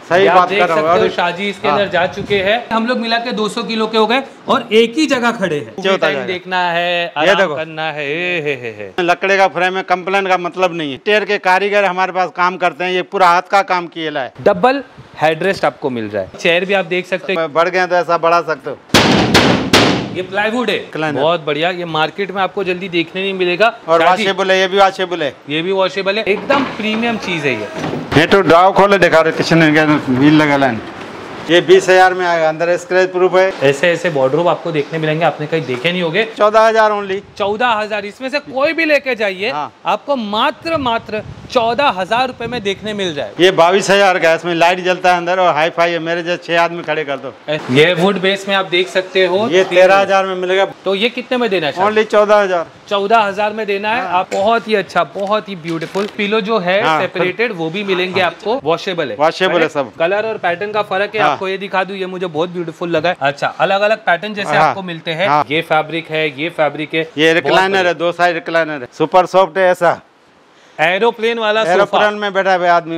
सही बात कर रहे हो। शाहजी इसके अंदर जा चुके हैं, हम लोग मिला के 200 किलो के हो गए और एक ही जगह खड़े हैं। टाइम देखना है, आराम करना है। लकड़े का फ्रेम है, कंप्लेन का मतलब नहीं है। टेर के कारीगर हमारे पास काम करते हैं, ये पूरा हाथ का काम किया है। डबल हेडरेस्ट आपको मिल रहा है। चेयर भी आप देख सकते हो, बढ़ गए तो ऐसा बढ़ा सकते हो। ये प्लाईवुड है, बहुत बढ़िया। ये मार्केट में आपको जल्दी देखने नहीं मिलेगा। और वॉशेबल है, ये भी वॉशेबल है, ये भी वॉशेबल है, एकदम प्रीमियम चीज है ये तो ड्राव खोले दिखा रहे, किचन व्हील लगा लाइन। ये 20,000 में आएगा, अंदर स्क्रैच प्रूफ है। ऐसे ऐसे वार्डरोब आपको देखने मिलेंगे, आपने कहीं देखे नहीं होंगे। 14,000 ओनली, 14,000। इसमें से कोई भी लेके जाइए, आपको मात्र 14,000 रुपए में देखने मिल जाए। ये 22,000 का, इसमें लाइट जलता है अंदर और हाई फाई है। मेरे जैसे 6 आदमी खड़े कर दो। ये वुड बेस में आप देख सकते हो, ये 13,000 में मिलेगा। तो ये कितने में देना है? ओनली 14,000। 14,000 में देना है आप। बहुत ही अच्छा, बहुत ही ब्यूटीफुल। पिलो जो है सेपरेटेड वो भी मिलेंगे आपको, वॉशेबल है, वॉशेबल है सब। कलर और पैटर्न का फर्क है, आपको ये दिखा दूं, ये मुझे बहुत ब्यूटीफुल लगा है। अच्छा, अलग अलग पैटर्न जैसे आपको मिलते हैं। ये फैब्रिक है, ये फैब्रिक है, ये रिक्लाइनर है, 2 साइड रिक्लाइनर है, सुपर सॉफ्ट है। ऐसा एरोप्लेन वाला, एरोप्लेन में बैठा हुआ आदमी।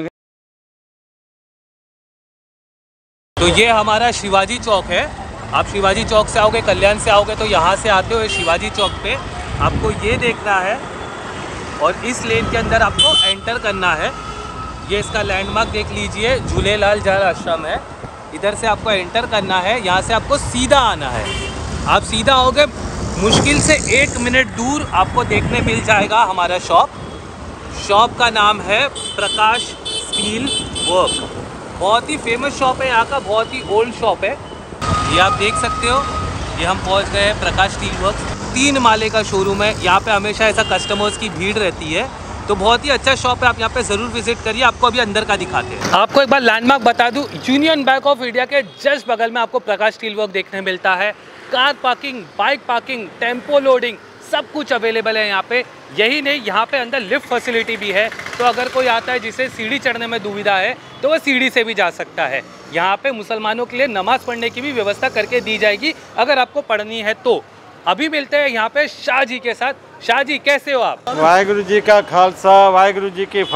तो ये हमारा शिवाजी चौक है। आप शिवाजी चौक से आओगे, कल्याण से आओगे, तो यहाँ से आते हो शिवाजी चौक पे आपको ये देखना है और इस लेन के अंदर आपको एंटर करना है। ये इसका लैंडमार्क देख लीजिए, झूलेलाल जाल आश्रम है। इधर से आपको एंटर करना है, यहाँ से आपको सीधा आना है। आप सीधा आओगे, मुश्किल से 1 मिनट दूर आपको देखने मिल जाएगा हमारा शॉप। शॉप का नाम है प्रकाश स्टील वर्क। बहुत ही फेमस शॉप है यहाँ का, बहुत ही ओल्ड शॉप है। ये आप देख सकते हो, ये हम पहुँच गए हैं प्रकाश स्टील वर्क। 3 माले का शोरूम है। यहाँ पे हमेशा ऐसा कस्टमर्स की भीड़ रहती है, तो बहुत ही अच्छा शॉप है। आप यहाँ पे ज़रूर विजिट करिए। आपको अभी अंदर का दिखाते हैं। आपको एक बार लैंडमार्क बता दूँ, यूनियन बैंक ऑफ इंडिया के जस्ट बगल में आपको प्रकाश स्टील वर्क देखने मिलता है। Car parking, bike parking, tempo loading, सब कुछ अवेलेबल है यहाँ पे। यही नहीं, यहाँ पे अंदर लिफ्ट फैसिलिटी भी है, तो अगर कोई आता है जिसे सीढ़ी चढ़ने में दुविधा है तो वह सीढ़ी से भी जा सकता है। यहाँ पे मुसलमानों के लिए नमाज पढ़ने की भी व्यवस्था करके दी जाएगी, अगर आपको पढ़नी है तो। अभी मिलते हैं यहाँ पे शाह जी के साथ। शाह जी, कैसे हो आप? वाहिगुरु जी का खालसा, वाहिगुरु जी की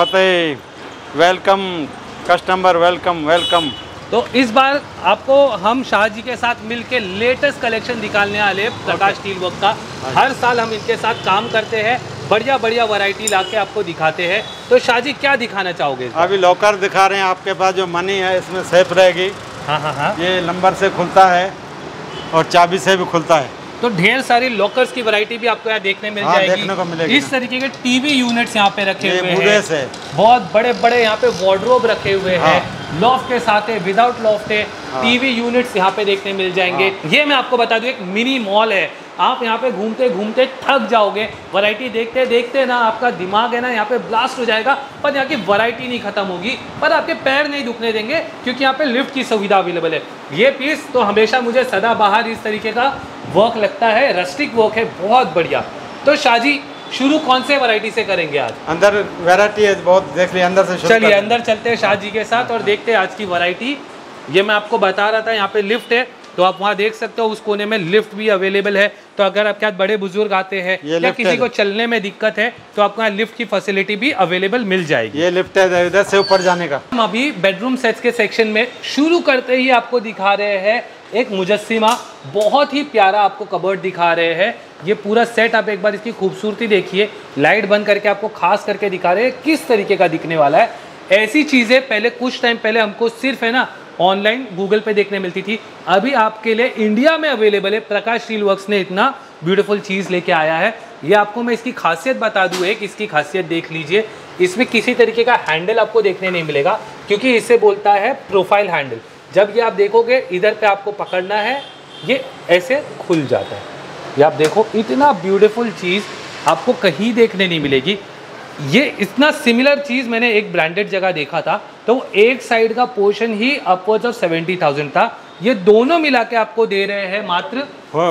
फतेह। Welcome customer, welcome welcome. तो इस बार आपको हम शाह जी के साथ मिलके लेटेस्ट कलेक्शन दिखाने वाले प्रकाश स्टील वर्क का। हर साल हम इनके साथ काम करते हैं, बढ़िया बढ़िया वैरायटी लाके आपको दिखाते हैं। तो शाह जी, क्या दिखाना चाहोगे? अभी लॉकर दिखा रहे हैं आपके पास। जो मनी है इसमें सेफ रहेगी। हाँ। ये नंबर से खुलता है और चाबी से भी खुलता है। तो ढेर सारी लॉकर्स की वैरायटी भी आपको यहाँ देखने मिल जाएगी। देखने को मिलेगी। इस तरीके के टीवी यूनिट्स यहाँ पे रखे हुए हैं। बहुत बड़े बड़े यहाँ पे वार्डरोब रखे हुए हैं, लॉफ्ट के साथ है, विदाउट लॉफ्ट है। टीवी यूनिट्स यहाँ पे देखने मिल जाएंगे। ये मैं आपको बता दूं, एक मिनी मॉल है। आप यहाँ पे घूमते घूमते थक जाओगे, वैरायटी देखते देखते ना आपका दिमाग है ना यहाँ पे ब्लास्ट हो जाएगा। पर यहाँ की वैरायटी नहीं खत्म होगी, पर आपके पैर नहीं दुखने देंगे, क्योंकि यहाँ पे लिफ्ट की सुविधा अवेलेबल है। ये पीस तो हमेशा मुझे सदाबहार इस तरीके का वर्क लगता है, रस्टिक वर्क है, बहुत बढ़िया। तो शाह जी, शुरू कौन से वैरायटी से करेंगे आज? अंदर वैरायटी है बहुत, देख लिया अंदर से। चलिए अंदर चलते हैं शाह जी के साथ और देखते हैं आज की वैरायटी। ये मैं आपको बता रहा था, यहाँ पे लिफ्ट है, तो आप वहाँ देख सकते हो उस कोने में लिफ्ट भी अवेलेबल है। तो अगर आपके साथ बड़े बुजुर्ग आते हैं या किसी को चलने में दिक्कत है, तो आपको यहाँ लिफ्ट की फैसिलिटी भी अवेलेबल मिल जाएगी। ये लिफ्ट है इधर से ऊपर जाने का। हम अभी बेडरूम सेट्स के सेक्शन में शुरू करते ही आपको दिखा रहे हैं एक मुजस्सिमा। बहुत ही प्यारा आपको कबर्ड दिखा रहे हैं। ये पूरा सेट आप एक बार इसकी खूबसूरती देखिए। लाइट बंद करके आपको खास करके दिखा रहे हैं किस तरीके का दिखने वाला है। ऐसी चीज़ें पहले कुछ टाइम पहले हमको सिर्फ है ना ऑनलाइन गूगल पे देखने मिलती थी। अभी आपके लिए इंडिया में अवेलेबल है। प्रकाश स्टील वर्क्स ने इतना ब्यूटीफुल चीज़ लेके आया है। ये आपको मैं इसकी खासियत बता दूँ, एक इसकी खासियत देख लीजिए। इसमें किसी तरीके का हैंडल आपको देखने नहीं मिलेगा, क्योंकि इसे बोलता है प्रोफाइल हैंडल। जब ये आप देखोगे, इधर पे आपको पकड़ना है, ये ऐसे खुल जाता है। ये आप देखो, इतना ब्यूटीफुल चीज़ आपको कहीं देखने नहीं मिलेगी। ये इतना सिमिलर चीज़ मैंने एक ब्रांडेड जगह देखा था, तो एक साइड का पोर्शन ही अपवर्ड्स ऑफ 70,000 था। ये दोनों मिला के आपको दे रहे हैं मात्र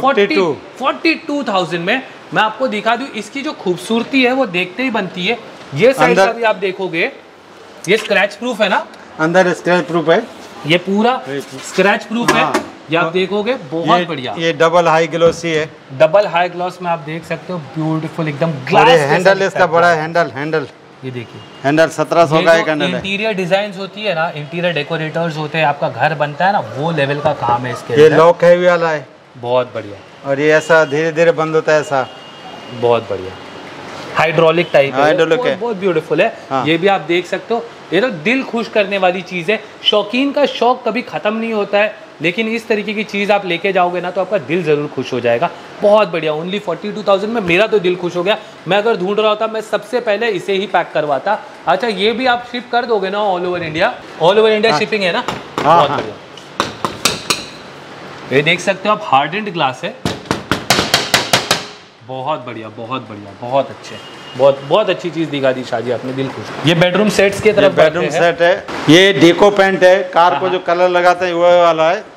42,000 में। मैं आपको दिखा दूं, इसकी जो खूबसूरती है वो देखते ही बनती है। ये साइड का भी आप देखोगे, ये स्क्रैच प्रूफ है ना, अंदर स्क्रैच प्रूफ है, ये पूरा स्क्रैच प्रूफ है। ये आप देखोगे, बहुत बढ़िया। ये डबल हाई ग्लॉसी है। डबल हाई ग्लॉस में आप देख सकते हो, ब्यूटीफुल एकदम ग्लास। हैंडल इसका बड़ा हैंडल ये देखिए हैंडल 1700 का एक हैंडल है। इंटीरियर डिजाइन होती है ना, इंटीरियर डेकोरेटर्स होते हैं, आपका घर बनता है ना, वो लेवल का काम है इसके ये अंदर। लॉक है वाला है, बहुत बढ़िया, और ये ऐसा धीरे धीरे बंद होता है ऐसा। बहुत बढ़िया, हाइड्रोलिक टाइप है, हाइड्रोलिक है। बहुत ब्यूटीफुल है। हाँ। ये भी आप देख सकते हो, ये तो दिल खुश करने वाली चीज़ है। शौकीन का शौक कभी ख़त्म नहीं होता है, लेकिन इस तरीके की चीज़ आप लेके जाओगे ना तो आपका दिल ज़रूर खुश हो जाएगा। बहुत बढ़िया, ओनली 42,000 में मेरा तो दिल खुश हो गया। मैं अगर ढूंढ रहा होता मैं सबसे पहले इसे ही पैक करवाता। अच्छा, ये भी आप शिप कर दोगे ना all over India? All over India shipping है ना? बहुत बढ़िया। ये देख सकते हो आप, हार्डेंड ग्लास है, बहुत बढ़िया, बहुत बढ़िया, बहुत अच्छे, बहुत अच्छी चीज़ दिखा दी शाहजी आपने, दिल खुश। ये बेडरूम सेट्स की तरफ बेडरूम सेट है। ये डेको पेंट है, कार को जो कलर लगाते हैं वो वाला है,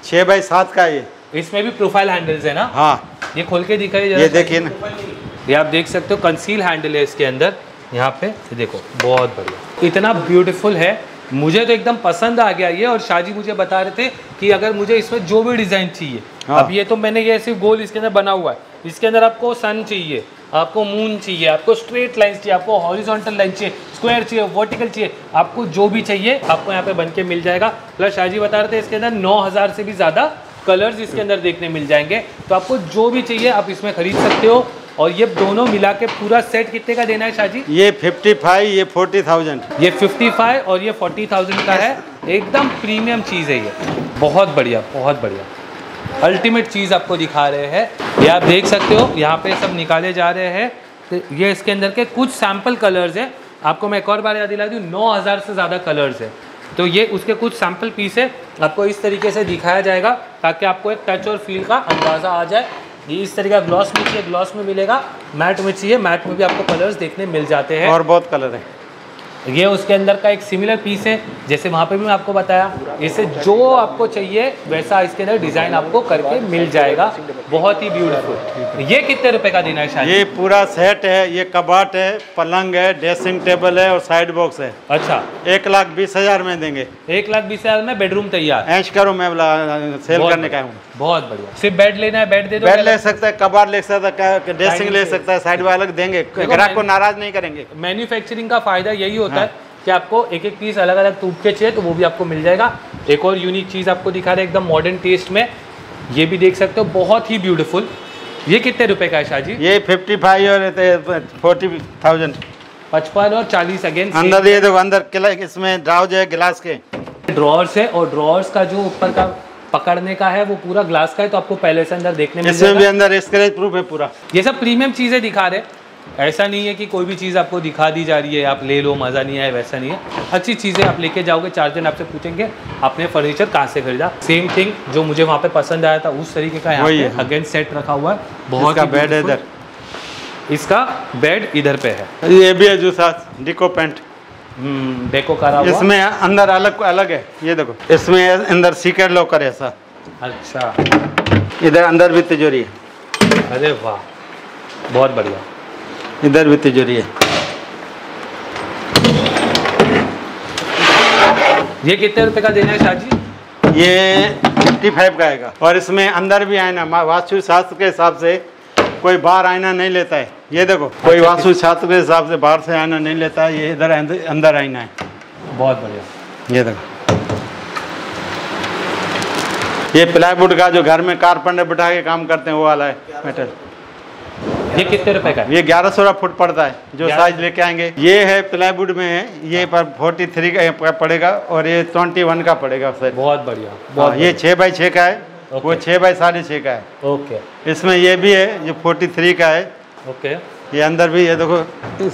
6x7 का। ये इसमें भी प्रोफाइल हैंडल्स है ना? हाँ, ये खोल के दिखाइए, ये देखिए ना, ये आप देख सकते हो, कंसील हैंडल है इसके अंदर। यहाँ पे ये देखो, बहुत बढ़िया, इतना ब्यूटीफुल है, मुझे तो एकदम पसंद आ गया ये। और शाहजी मुझे बता रहे थे कि अगर मुझे इसमें जो भी डिज़ाइन चाहिए, हाँ। अब ये तो मैंने ये सिर्फ गोल इसके अंदर बना हुआ है, इसके अंदर आपको सन चाहिए, आपको मून चाहिए, आपको स्ट्रेट लाइंस चाहिए, आपको हॉरिजॉन्टल लाइन चाहिए, स्क्वायर चाहिए, वर्टिकल चाहिए, आपको जो भी चाहिए आपको यहाँ पे बन के मिल जाएगा। प्लस शाहजी बता रहे थे इसके अंदर 9,000 से भी ज़्यादा कलर्स इसके अंदर देखने मिल जाएंगे, तो आपको जो भी चाहिए आप इसमें खरीद सकते हो। और ये दोनों मिला के पूरा सेट कितने का देना है शाहजी? ये 55, ये 40,000। ये 55 और ये 40,000 का है, एकदम प्रीमियम चीज़ है ये, बहुत बढ़िया, बहुत बढ़िया, अल्टीमेट चीज़ आपको दिखा रहे हैं। ये आप देख सकते हो, यहाँ पे सब निकाले जा रहे हैं। तो ये इसके अंदर के कुछ सैम्पल कलर्स हैं, आपको मैं एक और बार याद दिला दूँ, 9,000 से ज़्यादा कलर्स हैं, तो ये उसके कुछ सैम्पल पीस है, आपको इस तरीके से दिखाया जाएगा ताकि आपको एक टच और फील का अंदाज़ा आ जाए। ये इस तरीके का ग्लॉस में चाहिए, ग्लॉस में मिलेगा, मैट में चाहिए, मैट में भी आपको कलर्स देखने मिल जाते हैं, और बहुत कलर है। ये उसके अंदर का एक सिमिलर पीस है, जैसे वहाँ पे भी मैं आपको बताया, इसे जो आपको चाहिए वैसा इसके अंदर डिज़ाइन आपको करके मिल जाएगा, बहुत ही ब्यूटीफुल। ये कितने रुपए का देना है शायद? ये पूरा सेट है, ये कबाट है, पलंग है, ड्रेसिंग टेबल है और साइड बॉक्स है। अच्छा, 1,20,000 में देंगे। 1,20,000 में बेडरूम तैयार? ऐश करो, मैं सेल करने का हूँ। बहुत बढ़िया, सिर्फ बेड लेना है, बेड दे दो, बेड ले सकता है, कबाट ले सकता है, ड्रेसिंग ले सकता है, साइड वाला देंगे, ग्राहक को नाराज नहीं करेंगे। मैन्युफैक्चरिंग का फायदा यही होता है कि आपको एक एक पीस अलग अलग टूब के चाहिए तो वो भी आपको मिल जाएगा। एक और यूनिक चीज़ आपको दिखा रहे हैं एकदम मॉडर्न टेस्ट में, ये भी देख सकते हो, बहुत ही ब्यूटीफुल। ये कितने रुपए का है शाहजी? ये 55 और 40,000। 55 और 40 अगेन। अंदर ये देखो, अंदर इसमें ड्राउज है गिलास के, ड्रॉर्स है, और ड्रॉर्स का जो ऊपर का पकड़ने का है वो पूरा ग्लास का है, तो आपको पहले से अंदर देखने में इसमें भी अंदर स्क्रैच प्रूफ है पूरा। ये सब प्रीमियम चीज़ें दिखा रहे, ऐसा नहीं है कि कोई भी चीज़ आपको दिखा दी जा रही है आप ले लो मज़ा नहीं आए, वैसा नहीं है। अच्छी चीज़ें आप लेके जाओगे, 4 दिन आपसे पूछेंगे आपने फर्नीचर कहाँ से खरीदा। सेम थिंग जो मुझे वहाँ पे पसंद आया था उस तरीके का यहाँ पे अगेन सेट रखा हुआ है, बहुत इसका बेड है इधर, इसका बेड इधर पे है। ये भी है जो साथ डिको पेंट डेको करा हुआ, इसमें अंदर अलग है। ये देखो, इसमें अंदर सीक्रेट लॉकर है ऐसा। अच्छा, इधर अंदर भी तिजोरी है। अरे वाह, बहुत बढ़िया, इधर भी तिजोरी है। ये कितने रुपए का देना है शाहजी? ये 55 का आएगा, और इसमें अंदर भी आईना, वास्तु शास्त्र के हिसाब से कोई बाहर आईना नहीं लेता है। ये देखो, कोई वास्तु शास्त्र के हिसाब से बाहर से आईना नहीं लेता है, ये इधर अंदर आईना है। बहुत बढ़िया, ये देखो, ये प्लाईवुड का जो घर में कारपेंटर बिठा के काम करते हैं वो वाला है मेटल। ये कितने रुपए का है? ये 1100 फुट पड़ता है, जो साइज लेके आएंगे। ये है प्लाईवुड में है, ये पर 43 का पड़ेगा, और ये 21 का पड़ेगा सर। बहुत बढ़िया, बहुत ये 6x6 का है, वो 6x6.5 का है। ओके, इसमें ये भी है जो 43 का है। ओके, ये अंदर भी है, देखो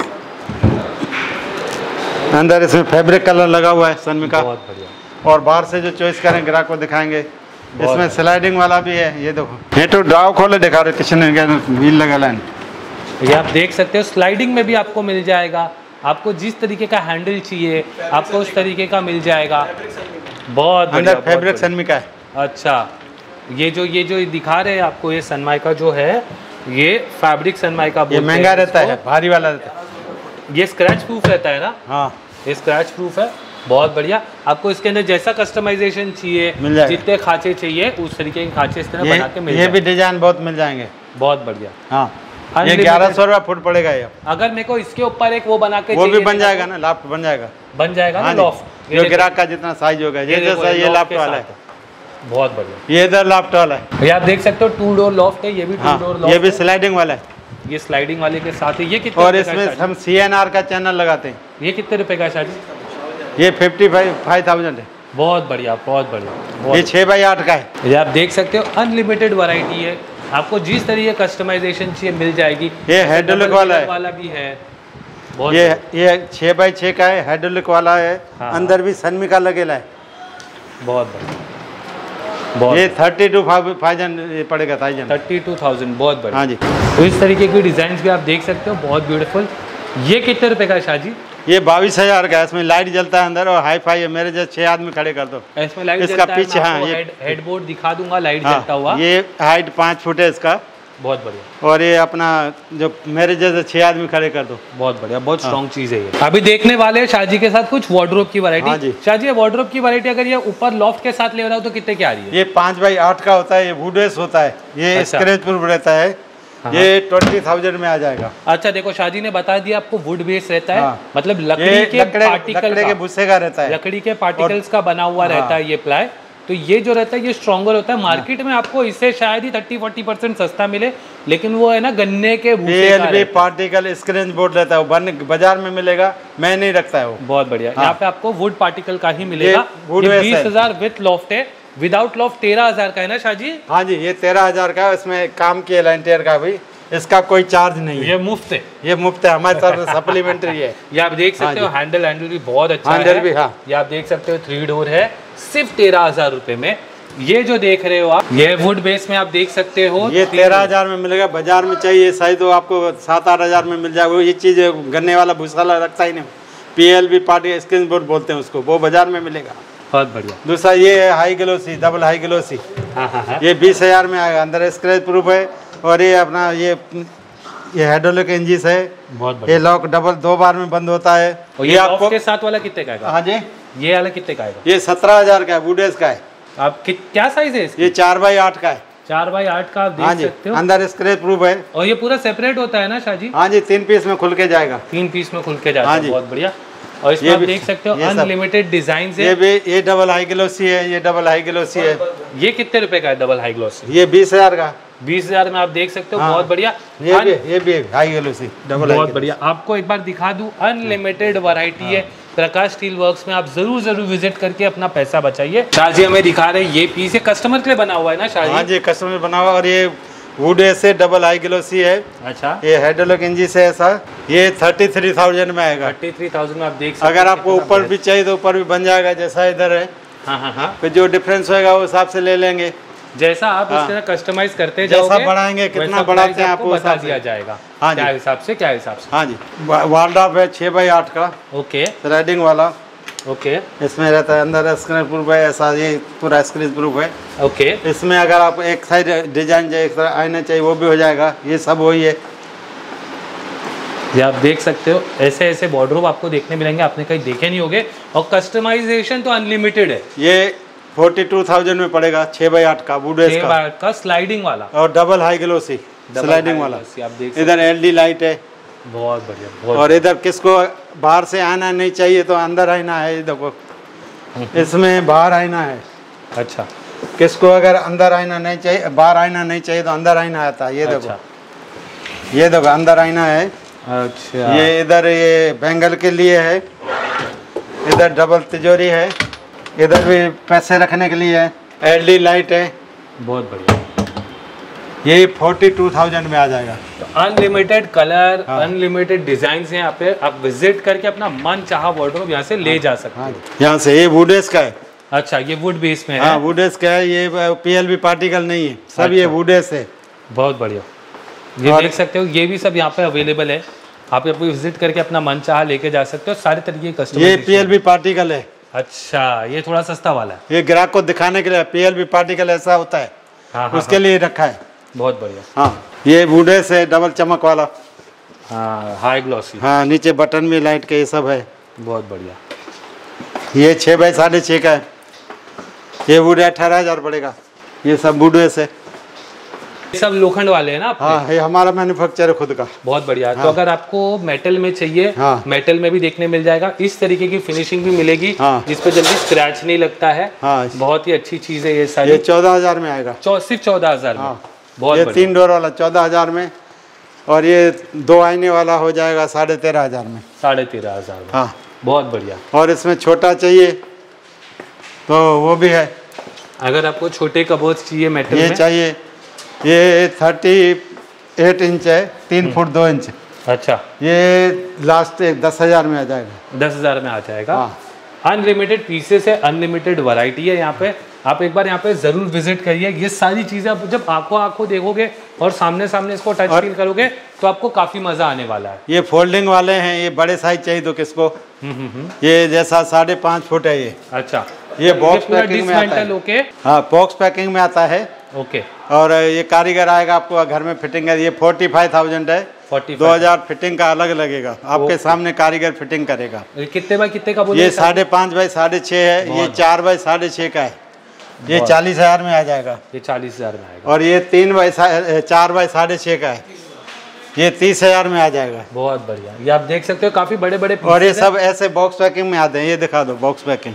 अंदर इसमें फैब्रिक कलर लगा हुआ है सनमिका। बहुत बढ़िया, और बाहर से जो चॉइस करें ग्राहक को दिखाएंगे। इसमें स्लाइडिंग वाला भी है, ये देखो, ये तो ड्राव खोले दिखा रहे, किचन व्हील लगा लाइन। ये आप देख सकते हो, स्लाइडिंग में भी आपको मिल जाएगा, आपको जिस तरीके का हैंडल चाहिए आपको उस तरीके का मिल जाएगा। बहुत बढ़िया, अंदर फैब्रिक सनमिका है। अच्छा, ये जो दिखा रहे हैं आपको, ये सनमाइका जो है, ये फैब्रिक सनमाइका, ये महंगा रहता है, भारी वाला रहता है। ये स्क्रैच प्रूफ रहता है ना? हाँ, ये स्क्रैच प्रूफ है, बहुत बढ़िया। आपको इसके अंदर जैसा कस्टमाइजेशन चाहिए, जितने खांचे चाहिए उस तरीके के खांचे इस तरह बना के मिल जाएंगे। ये भी डिजाइन बहुत मिल जाएंगे। बहुत बढ़िया। हाँ, ये 1100 रुपया फुट पड़ेगा ये। अगर मेरे को इसके ऊपर एक वो बना के वो भी बन जाएगा ना, लॉफ्ट बन जाएगा। बन जाएगा ना लॉफ्ट, जो ग्राहक का जितना साइज होगा। ये जैसा ये लॉफ्ट वाला है, बहुत बढ़िया। ये इधर लॉफ्ट वाला है, ये आप देख सकते हो 2 डोर लॉफ्ट है, ये भी 2 डोर लॉफ्ट, ये भी स्लाइडिंग वाला है, ये स्लाइडिंग वाले के साथ है। ये कितने और इसमें हम CNR का चैनल लगाते हैं। ये कितने रुपए का है शाजी? ये 55,000 है। बहुत बढ़िया, बहुत बढ़िया। ये 6x8 का है। ये आप देख सकते हो अनलिमिटेड वैरायटी है, आपको जिस तरीके कस्टमाइजेशन चाहिए मिल जाएगी। ये हाइड्रोलिक वाला भी है, बहुत ये 6x6 का है, हाइड्रोलिक वाला है। हाँ। अंदर भी सनमिका लगेला है, बहुत बढ़िया, बहुत। ये 32,000 पड़ेगा, 32,000, बहुत बढ़िया। हाँ जी। तो इस तरीके की डिजाइन भी आप देख सकते हो, बहुत ब्यूटीफुल। ये कितने रुपए का है शाजी? ये 22,000 का है। इसमें लाइट जलता है अंदर और हाई फाई है, मेरे जैसे 6 आदमी खड़े कर दो। इसमें लाइट इसका जलता है, पीछे, मैं हाँ, आपको ये हेडबोर्ड दिखा दूंगा लाइट हाँ, जलता हुआ। ये हाइट 5 फुट है इसका, बहुत बढ़िया। और ये अपना जो मेरे जैसे 6 आदमी खड़े कर दो। बहुत बढ़िया, बहुत स्ट्रॉन्ग चीज है ये। अभी देखने वाले हैं शाजी के साथ कुछ वार्डरोब की हाँ वैरायटी। जी। शाजी, वार्डरोब की वैरायटी अगर ये ऊपर लॉफ्ट के साथ ले रहा हो तो कितने की आ रही है? ये 5x8 का होता है, ये वुडेस होता है, ये अच्छा। स्क्रैच प्रूफ रहता है। हाँ। ये 20,000 में आ जाएगा। अच्छा देखो, शाजी ने बता दिया आपको वुड बेस रहता है, हाँ। मतलब लकड़ी ये के पार्टिकल लकड़ी के भूसे का रहता है, लकड़ी के पार्टिकल्स का बना हुआ रहता है ये प्लाई। तो ये जो रहता है ये स्ट्रॉन्गर होता है। मार्केट में आपको इससे शायद ही 30-40% सस्ता मिले, लेकिन वो है ना गन्ने के भूसे का PLB पार्टिकल स्क्रैच बोर्ड रहता है, वो बाजार में मिलेगा, मैं नहीं रखता है वो। बहुत बढ़िया। हाँ। यहाँ पे आपको वुड पार्टिकल का ही मिलेगा। wood ये base है। 20,000 विथ लॉफ्ट है, विदाउट लॉफ्ट 13,000 का है ना शाजी? हाँ जी, ये 13,000 का है। इसमें काम किया इंटीरियर का भी, इसका कोई चार्ज नहीं है, ये मुफ्त है, ये मुफ्त है, हमारे तरफ सप्लीमेंट्री है। ये आप देख सकते हो। हैंडल भी बहुत अच्छा है। हैंडल भी, हाँ। ये आप देख सकते हो 3 डोर है, सिर्फ 13,000 रुपए में। ये जो देख रहे हो आप, ये वुड बेस में आप देख सकते हो, ये 13,000 में मिलेगा। बाजार में चाहिए शायद तो आपको 7-8 हज़ार में मिल जाएगा। ये चीज़ गन्ने वाला भूसा रखता ही नहीं, PLB पार्टी स्क्रीन बोर्ड बोलते हैं उसको, वो बाजार में मिलेगा। बहुत बढ़िया। दूसरा ये है high glossy, double high glossy, हाँ। ये 20,000 में आएगा। अंदर स्क्रैच प्रूफ है, और ये अपना ये हाइड्रोलिक इंजिन है। बहुत ये बढ़िया। लॉक डबल 2 बार में बंद होता है। और ये आपको के साथ वाला कितने का आएगा? हाँ जी, ये वाला कितने का आएगा? ये 17,000 का है, वुडेस का है। आप क्या साइज है इसकी? ये 4x8 का है। 4x8 का आप हाँ देख जी, सकते हो। अंदर स्क्रैच प्रूफ है। और ये पूरा सेपरेट होता है ना शाजी? हाँ जी, 3 पीस में खुल के जाएगा। 3 पीस में खुल के जाता हाँ है। जी। बहुत बढ़िया। और इसमें ये आप भी- देख सकते हो ये सब- अनलिमिटेड डिजाइन है। ये भी, ये डबल हाई ग्लोसी है, ये डबल हाई ग्लोसी है। ये कितने रुपए का है डबल हाई ग्लॉस? ये 20,000 का। 20,000 में आप देख सकते हो। हाँ। बहुत बढ़िया। ये भी हाई ग्लोसी डबल। बहुत बढ़िया। आपको एक बार दिखा दूं, अनलिमिटेड वैरायटी है। प्रकाश स्टील वर्क्स में आप जरूर विजिट करके अपना पैसा बचाइए। शाहजी हमें दिखा रहे हैं ये पीस है, कस्टमर के लिए बना हुआ है ना शाहजी? हाँ जी, कस्टमर बना हुआ। और ये would say double high glossy है। अच्छा। ये हाइड्रोलिक इंजिन से ऐसा, ये 33,000 में आएगा। 33,000 में आप देख सकते हो। अगर आपको ऊपर भी चाहिए तो ऊपर भी बन जाएगा, जैसा इधर है। हाँ। फिर जो डिफरेंस होगा वो हिसाब से ले लेंगे। जैसा आप हाँ। उसके कस्टमाइज करते जैसा जाओगे, बढ़ाएंगे, कितना वैसा बढ़ाते प्राइस हैं आपको आपको बता हिसाब से। दिया जाएगा। हाँ जी। क्या हिसाब से, क्या हिसाब से। हाँ जी, वार्डरोब है 6x8 का, ओके स्लाइडिंग वाला। ओके इसमें रहता है अंदर स्क्रीन प्रूफ है, ऐसा ये पूरा स्क्रीन प्रूफ है। ओके। इसमें अगर आप एक साइड डिजाइन चाहिए, एक तरह आईना चाहिए, वो भी हो जाएगा। ये सब वही है। ये आप देख सकते हो, ऐसे ऐसे वार्डरोब आपको देखने मिलेंगे, आपने कहीं देखे नहीं होंगे। और कस्टमाइजेशन तो अनलिमिटेड है। ये 42,000 में पड़ेगा, 6x8 का वुडेस का स्लाइडिंग वाला और डबल हाई ग्लोसी स्लाइडिंग वाला। आप देख इधर LED लाइट है। बहुत बढ़िया, बहुत। और इधर किसको बाहर से आना नहीं चाहिए तो अंदर आईना है, देखो इसमें बाहर आईना है। अच्छा। किसको अगर अंदर आईना नहीं चाहिए, बाहर आईना नहीं चाहिए तो अंदर आईना आता है। ये देखो, अच्छा। ये देखो अंदर आईना है। अच्छा। ये इधर ये बैंगल के लिए है। इधर डबल तिजोरी है। इधर भी पैसे रखने के लिए है। LED लाइट है। बहुत बढ़िया। ये 42,000 में आ जाएगा। तो अनलिमिटेड कलर, हाँ। अनलिमिटेड डिजाइन हैं यहाँ पे। आप विजिट करके अपना मन चाहा वार्डरोब यहाँ से ले जा सकते हाँ, हो। यहाँ से ये वुडेस का है। अच्छा, ये वुड बेस में हाँ, है। वुडेस का है। ये PLB पार्टिकल नहीं है, सब ये अच्छा। वुडेस है। बहुत बढ़िया। ये और- देख सकते हो, ये भी सब यहाँ पे अवेलेबल है। आप यहाँ पे विजिट करके अपना मन चाहा लेके जा सकते हो। सारे तरीके के कस्टमर। ये PLB पार्टिकल है। अच्छा, ये थोड़ा सस्ता वाला है। ये ग्राहक को दिखाने के लिए PLB पार्टिकल ऐसा होता है, हाँ, उसके लिए रखा है। बहुत बढ़िया। हाँ, ये वुडेस है, डबल चमक वाला। हाँ, हाई ग्लॉसी। हाँ, नीचे बटन भी लाइट के ये सब है। बहुत बढ़िया। ये 6x6.5 का है। ये वुड 18,000 पड़ेगा। ये सब वुडेस है। सब लोखंड वाले हैं ना आपने? हाँ, ये हमारा मैन्युफैक्चर है खुद का। बहुत बढ़िया। हाँ। तो अगर आपको मेटल में चाहिए, हाँ। मेटल में भी देखने मिल जाएगा। इस तरीके की फिनिशिंग भी मिलेगी, हाँ। जिस पे जल्दी स्क्रैच नहीं लगता है। हाँ, बहुत ही अच्छी चीज है ये सारी। ये 14,000 में आएगा। सिर्फ 14,000 में। हाँ, बहुत ये बढ़िया। 3 डोर वाला 14,000 में, और ये 2 आईने वाला हो जाएगा 13,500 में। 13,500 में। हाँ, बहुत बढ़िया। और इसमें छोटा चाहिए तो वो भी है। अगर आपको छोटे कबोर्ड्स चाहिए मेटल ये में, चाहिए, ये 38 इंच है, 3 फुट 2 इंच। अच्छा, ये लास्ट 10,000 में आ जाएगा। 10,000 में आ जाएगा। हाँ। अनलिमिटेड पीसेस है, अनलिमिटेड वैरायटी है यहाँ पे। आप एक बार यहाँ पे जरूर विजिट करिए। ये सारी चीजें आप जब आंखों देखोगे और सामने सामने इसको टच फील करोगे तो आपको काफी मजा आने वाला है। ये फोल्डिंग वाले हैं, ये बड़े साइज चाहिए तो किसको। ये जैसा 5.5 फुट है ये। अच्छा, ये बॉक्स पैकिंग में आता है। ओके, हाँ, बॉक्स पैकिंग में आता है। ओके। और ये कारीगर आएगा आपको घर में फिटिंग है। ये 45,000 है। 2,000 फिटिंग का अलग लगेगा, आपके सामने कारीगर फिटिंग करेगा। कितने बाय कितने का बोले? ये 5.5 बाय 6.5 है। ये 4 बाय 6.5 का है। ये 40,000 में आ जाएगा। ये 40,000 में आएगा। और ये 4 बाय 6.5 का है। ये 30,000 में आ जाएगा। बहुत बढ़िया। ये आप देख सकते हो काफी बड़े बड़े। और ये सब ऐसे बॉक्स पैकिंग में आते हैं। ये दिखा दो बॉक्स पैकिंग,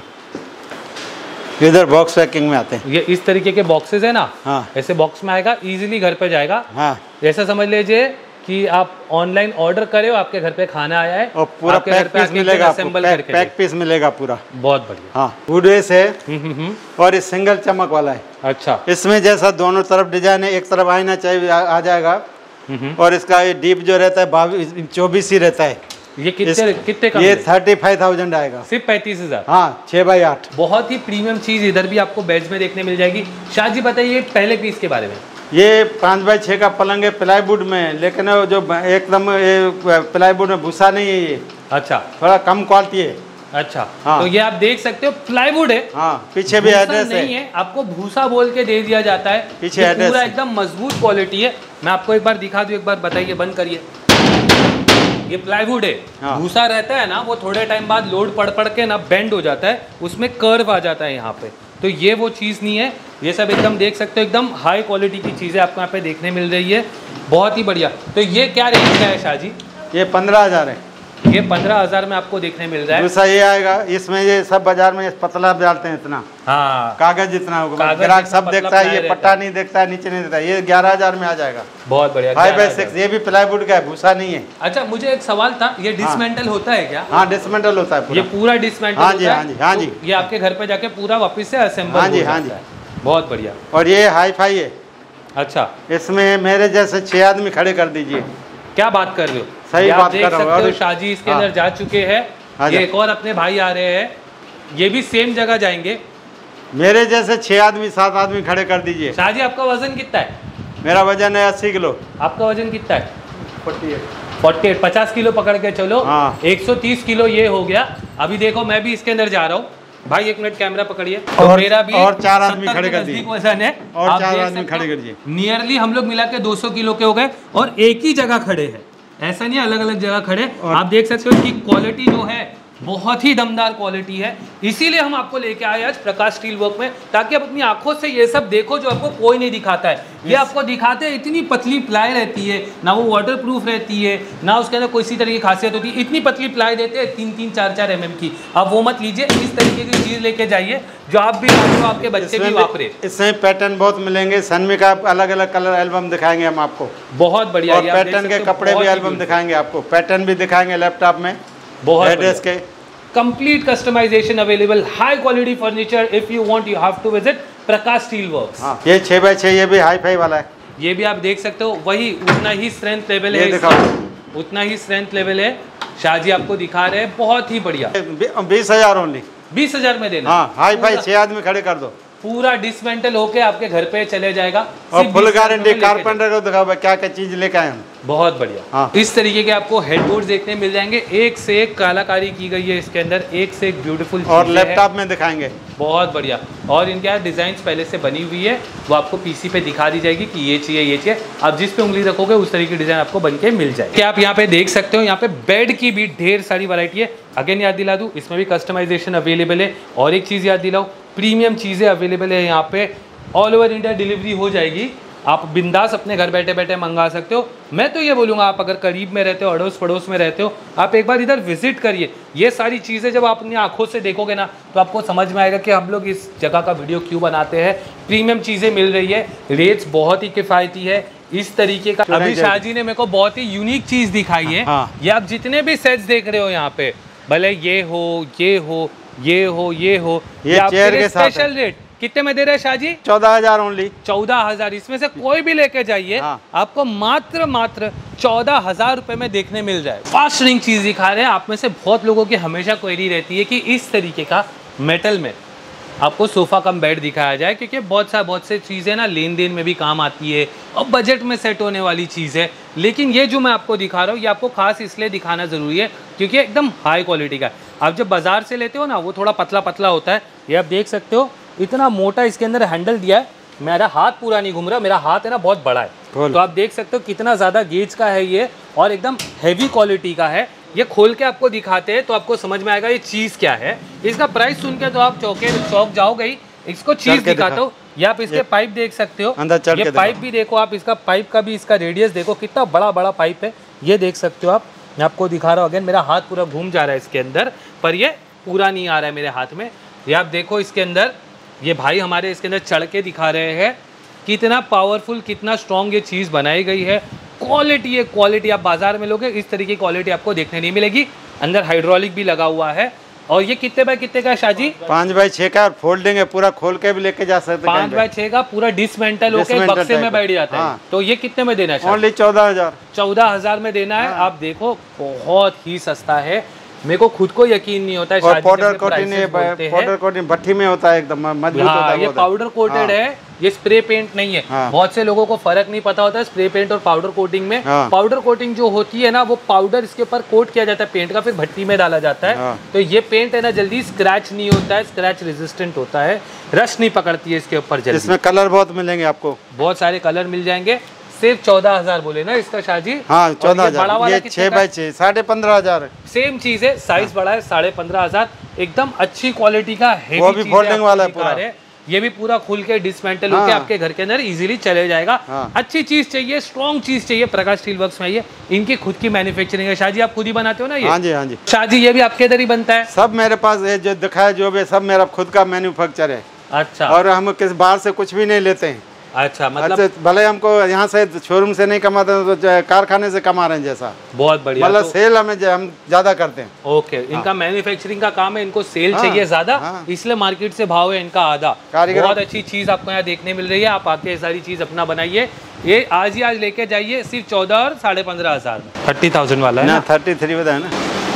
इधर बॉक्स पैकिंग में आते हैं। ये इस तरीके के बॉक्सेस है ना। हाँ, ऐसे बॉक्स में आएगा, इजीली घर पे जाएगा। हाँ, जैसा समझ लीजिए कि आप ऑनलाइन ऑर्डर करे हो, आपके घर पे खाना आया है और पूरा पैक पीस मिलेगा आपको। पैक पीस मिलेगा पूरा। बहुत बढ़िया। हाँ, वुडवेस है। और ये सिंगल चमक वाला है। अच्छा, इसमें जैसा दोनों तरफ डिजाइन है, एक तरफ आईना चाहिए आ जाएगा। और इसका ये डीप जो रहता है 24 ही रहता है। ये कितने का? ये 35,000 आएगा। सिर्फ 35,000। हाँ, 6 बाई 8। बहुत ही प्रीमियम चीज इधर भी आपको बेड्स में देखने मिल जाएगी। शाह जी बताइए पहले पीस के बारे में। ये 5 बाई 6 का पलंग है प्लाईवुड में, लेकिन वो जो एकदम प्लाईवुड में भूसा नहीं है ये। अच्छा, थोड़ा कम क्वालिटी है। अच्छा। हाँ। तो ये आप देख सकते हो प्लाईवुड है। हाँ, पीछे भी एड्रेस नहीं है, आपको भूसा बोल के दे दिया जाता है। पीछे एड्रेस पूरा एकदम मजबूत क्वालिटी है। मैं आपको एक बार दिखा दूं, एक बार बताइए, बंद करिए। ये प्लाईवुड है। हाँ। भूसा रहता है ना, वो थोड़े टाइम बाद लोड पड़ के ना बेंड हो जाता है, उसमें कर्व आ जाता है यहाँ पे। तो ये वो चीज़ नहीं है। ये सब एकदम देख सकते हो, एकदम हाई क्वालिटी की चीज़ें आपको यहाँ पे देखने मिल रही है। बहुत ही बढ़िया। तो ये क्या रेंज का है शाह जी? ये 15,000 है। ये 15,000 में आपको देखने मिल रहा है। दूसरा ये आएगा, इसमें ये सब बाजार में पतला डालते हैं, इतना हाँ, कागज जितना होगा, कागज ग्राहक जितना सब पतला देखता है। ये बनाया पट्टा नहीं देखता है, नीचे नहीं देखता है। ये 11,000 में आ जाएगा। बहुत बढ़िया। 5 बाई 6। ये भी प्लाईवुड का है, भूसा नहीं है। अच्छा, मुझे एक सवाल था, ये डिसमेंटल होता है क्या? हाँ, डिसमेंटल होता है ये पूरा। पूरा डिसमेंटल हाँ जी, होता है? हाँ जी, हाँ जी। तो ये आपके घर पे जाके पूरा वापस से असेंबल हाँ जी, हो हाँ जाता जी। है। बहुत बढ़िया। और ये हाई फाई है। अच्छा, इसमें मेरे जैसे 6 आदमी खड़े कर दीजिए। क्या बात कर रहे हो? सही ये आप बात देख कर रहा हूँ। सकते हो, और शाह जी इसके हाँ। अंदर जा चुके हैं। हाँ ये जी। एक और अपने भाई आ रहे हैं, ये भी सेम जगह जाएंगे। मेरे जैसे 6 आदमी 7 आदमी खड़े कर दीजिए। शाह जी आपका वजन कितना है? मेरा वजन है 80 किलो। आपका वजन कितना है? 48। 50 किलो पकड़ के चलो। हाँ। 130 किलो ये हो गया। अभी देखो मैं भी इसके अंदर जा रहा हूँ। भाई 1 मिनट कैमरा पकड़िए। तो और- मेरा भी और 4 आदमी 70 खड़े के कर दिए। नजदीक वजन है। और आप 4 देख आदमी सकते खड़े हो। कर दिए। नियरली हम लोग मिला के 200 किलो के हो गए और एक ही जगह खड़े हैं, ऐसा नहीं अलग अलग जगह खड़े। आप देख सकते हो कि क्वालिटी जो है बहुत ही दमदार क्वालिटी है। इसीलिए हम आपको लेके आए आज प्रकाश स्टील वर्क में, ताकि आप अपनी आंखों से ये सब देखो जो आपको कोई नहीं दिखाता है। ये आपको दिखाते हैं, इतनी पतली प्लाई रहती है ना, वो वाटर प्रूफ रहती है ना, उसके अंदर कोई सी तरह की खासियत होती है। इतनी पतली प्लाई देते हैं 3-3, 4-4 mm की। अब वो मत लीजिए, इस तरीके की चीज़ लेके जाइए जो आप भी वापरो, आपके बच्चे भी वापरे। इसमें पैटर्न बहुत मिलेंगे। सनमी का अलग अलग कलर एल्बम दिखाएंगे हम आपको। बहुत बढ़िया। और पैटर्न के कपड़े भी एल्बम दिखाएंगे आपको। पैटर्न भी दिखाएंगे लैपटॉप में, बहुत एड्रेस के। Complete customisation available, high quality furniture. If you want you have to visit Prakash steel works. हाँ, ये 6 बाई 6, ये भी हाई फाई वाला है। ये भी आप देख सकते हो, वही उतना ही स्ट्रेंथ लेवल है, उतना ही स्ट्रेंथ लेवल है। शाह जी आपको दिखा रहे हैं, बहुत ही बढ़िया। 20,000 ओनली। 20,000 में देना। हाँ, हाई फाई 6 आदमी खड़े कर दो। पूरा डिसमेंटल होके आपके घर पे चले जाएगा। और सिर्फ फुल 20,000 गारंटी में लेके कारपेंटर को दिखाओ क्या क्या चीज लेके आए हम। बहुत बढ़िया। हाँ। इस तरीके के आपको हेडबोर्ड देखने मिल जाएंगे, एक से एक कलाकारी की गई है इसके अंदर, एक से एक ब्यूटीफुल। और लैपटॉप में दिखाएंगे। बहुत बढ़िया। और इनके यहाँ डिज़ाइन पहले से बनी हुई है, वो आपको पीसी पे दिखा दी जाएगी कि ये चाहिए ये चाहिए। आप जिस पे उंगली रखोगे उस तरीके की डिज़ाइन आपको बन के मिल जाएगी। क्या आप यहाँ पे देख सकते हो, यहाँ पे बेड की भी ढेर सारी वैरायटी है। अगेन याद दिला दूँ, इसमें भी कस्टमाइजेशन अवेलेबल है। और एक चीज़ याद दिलाओ, प्रीमियम चीज़ें अवेलेबल है यहाँ पे। ऑल ओवर इंडिया डिलीवरी हो जाएगी। आप बिंदास अपने घर बैठे बैठे मंगा सकते हो। मैं तो ये बोलूँगा, आप अगर करीब में रहते हो, अड़ोस पड़ोस में रहते हो, आप एक बार इधर विजिट करिए। ये सारी चीज़ें जब आप अपनी आंखों से देखोगे ना, तो आपको समझ में आएगा कि हम लोग इस जगह का वीडियो क्यों बनाते हैं। प्रीमियम चीज़ें मिल रही है, रेट्स बहुत ही किफ़ायती है। इस तरीके का अभी शाहजी ने मेरे को बहुत ही यूनिक चीज़ दिखाई है। ये आप जितने भी सेट्स देख रहे हो यहाँ पे, भले ये हो, ये हो, ये हो, ये हो, ये चेयर के स्पेशल रेट कितने में दे रहे हैं शाहजी? 14,000 ओनली। 14,000। इसमें से कोई भी लेके जाइए, आपको मात्र 14,000 रुपए में देखने मिल जाए। फास्ट रनिंग चीज दिखा रहे हैं। आप में से बहुत लोगों की हमेशा क्वेरी रहती है कि इस तरीके का मेटल में आपको सोफा कम बेड दिखाया जाए, क्योंकि बहुत से चीज़ें ना लेन देन में भी काम आती है और बजट में सेट होने वाली चीज़ है। लेकिन ये जो मैं आपको दिखा रहा हूँ, ये आपको खास इसलिए दिखाना ज़रूरी है क्योंकि एकदम हाई क्वालिटी का है। आप जब बाजार से लेते हो ना, वो थोड़ा पतला पतला होता है। ये आप देख सकते हो, इतना मोटा इसके अंदर हैंडल दिया है। मेरा हाथ पूरा नहीं घूम रहा, मेरा हाथ है ना बहुत बड़ा है, तो आप देख सकते हो कितना ज़्यादा गेज का है ये, और एकदम हैवी क्वालिटी का है। ये खोल के आपको दिखाते हैं तो आपको समझ में आएगा ये चीज़ क्या है। इसका प्राइस सुन के तो आप चौक जाओगे ही। इसको चीज़ दिखाता हूँ। ये आप इसके पाइप देख सकते हो, ये पाइप भी देखो आप, इसका पाइप का भी इसका रेडियस देखो, कितना बड़ा बड़ा पाइप है। ये देख सकते हो आप, मैं आपको दिखा रहा हूँ। अगेन मेरा हाथ पूरा घूम जा रहा है इसके अंदर, पर ये पूरा नहीं आ रहा है मेरे हाथ में। ये आप देखो इसके अंदर, ये भाई हमारे इसके अंदर चढ़ के दिखा रहे हैं कितना पावरफुल, कितना स्ट्रॉन्ग ये चीज़ बनाई गई है। क्वालिटी है, क्वालिटी आप बाजार में लोगे इस तरीके की क्वालिटी आपको देखने नहीं मिलेगी। अंदर हाइड्रोलिक भी लगा हुआ है। और ये कितने बाय कितने का है शाहजी? 5x6 का, और फोल्डिंग है, पूरा खोल के भी लेके जा सकते हैं। 5x6 का पूरा डिसमेंटल होकर बक्से में बैठ जाता है। तो ये कितने में देना है? ओनली 14,000। 14,000 में देना है। आप देखो बहुत ही सस्ता है, मेरे को खुद को यकीन नहीं होता है। और पाउडर कोटिंग भट्टी में होता है, एकदम मजबूत होता है। ये पाउडर कोटेड है, ये स्प्रे पेंट नहीं है। बहुत से लोगों को फर्क नहीं पता होता है स्प्रे पेंट और पाउडर कोटिंग में। पाउडर कोटिंग जो होती है ना, वो पाउडर इसके ऊपर कोट किया जाता है पेंट का, फिर भट्टी में डाला जाता है। तो ये पेंट है ना, जल्दी स्क्रैच नहीं होता है, स्क्रैच रेजिस्टेंट होता है, रस्ट नहीं पकड़ती है इसके ऊपर जल्दी। इसमें कलर बहुत मिलेंगे आपको, बहुत सारे कलर मिल जाएंगे। सिर्फ 14,000 बोले ना इसका शाहजी? हाँ 14,000। ये 6x6 15,500 सेम चीज है, साइज बड़ा है, 15,500। एकदम अच्छी क्वालिटी का है, वो भी फोल्डिंग वाला है पूरा। ये भी पूरा खुल के डिसमेंटल होके आपके घर के अंदर इजीली चले जाएगा। अच्छी चीज चाहिए, स्ट्रॉन्ग चीज चाहिए, प्रकाश स्टील वर्क्स में ये इनकी खुद की मैन्युफैक्चरिंग है। शाहजी आप खुद ही बनाते हो ना ये? हाँ जी, हाँ जी। शाहजी ये भी आपके इधर ही बनता है? सब मेरे पास है, जो दिखाया जो भी सब मेरा खुद का मैन्युफैक्चर है। अच्छा। और हम किस बाहर से कुछ भी नहीं लेते हैं। अच्छा, मतलब भले हमको यहाँ से शोरूम से नहीं कमाते, तो कारखाने से कमा रहे हैं जैसा। बहुत बढ़िया। मतलब सेल हम ज्यादा करते हैं। ओके। इनका मैन्युफैक्चरिंग का काम है, इनको सेल चाहिए ज्यादा, इसलिए मार्केट से भाव है इनका आधा। बहुत अच्छी चीज आपको यहाँ देखने मिल रही है। आप आके सारी चीज अपना बनाइए। ये आज ही आज लेके जाइए, सिर्फ 14 और 15,500 में। 30,000 वाला है ना? 33 बताया ना।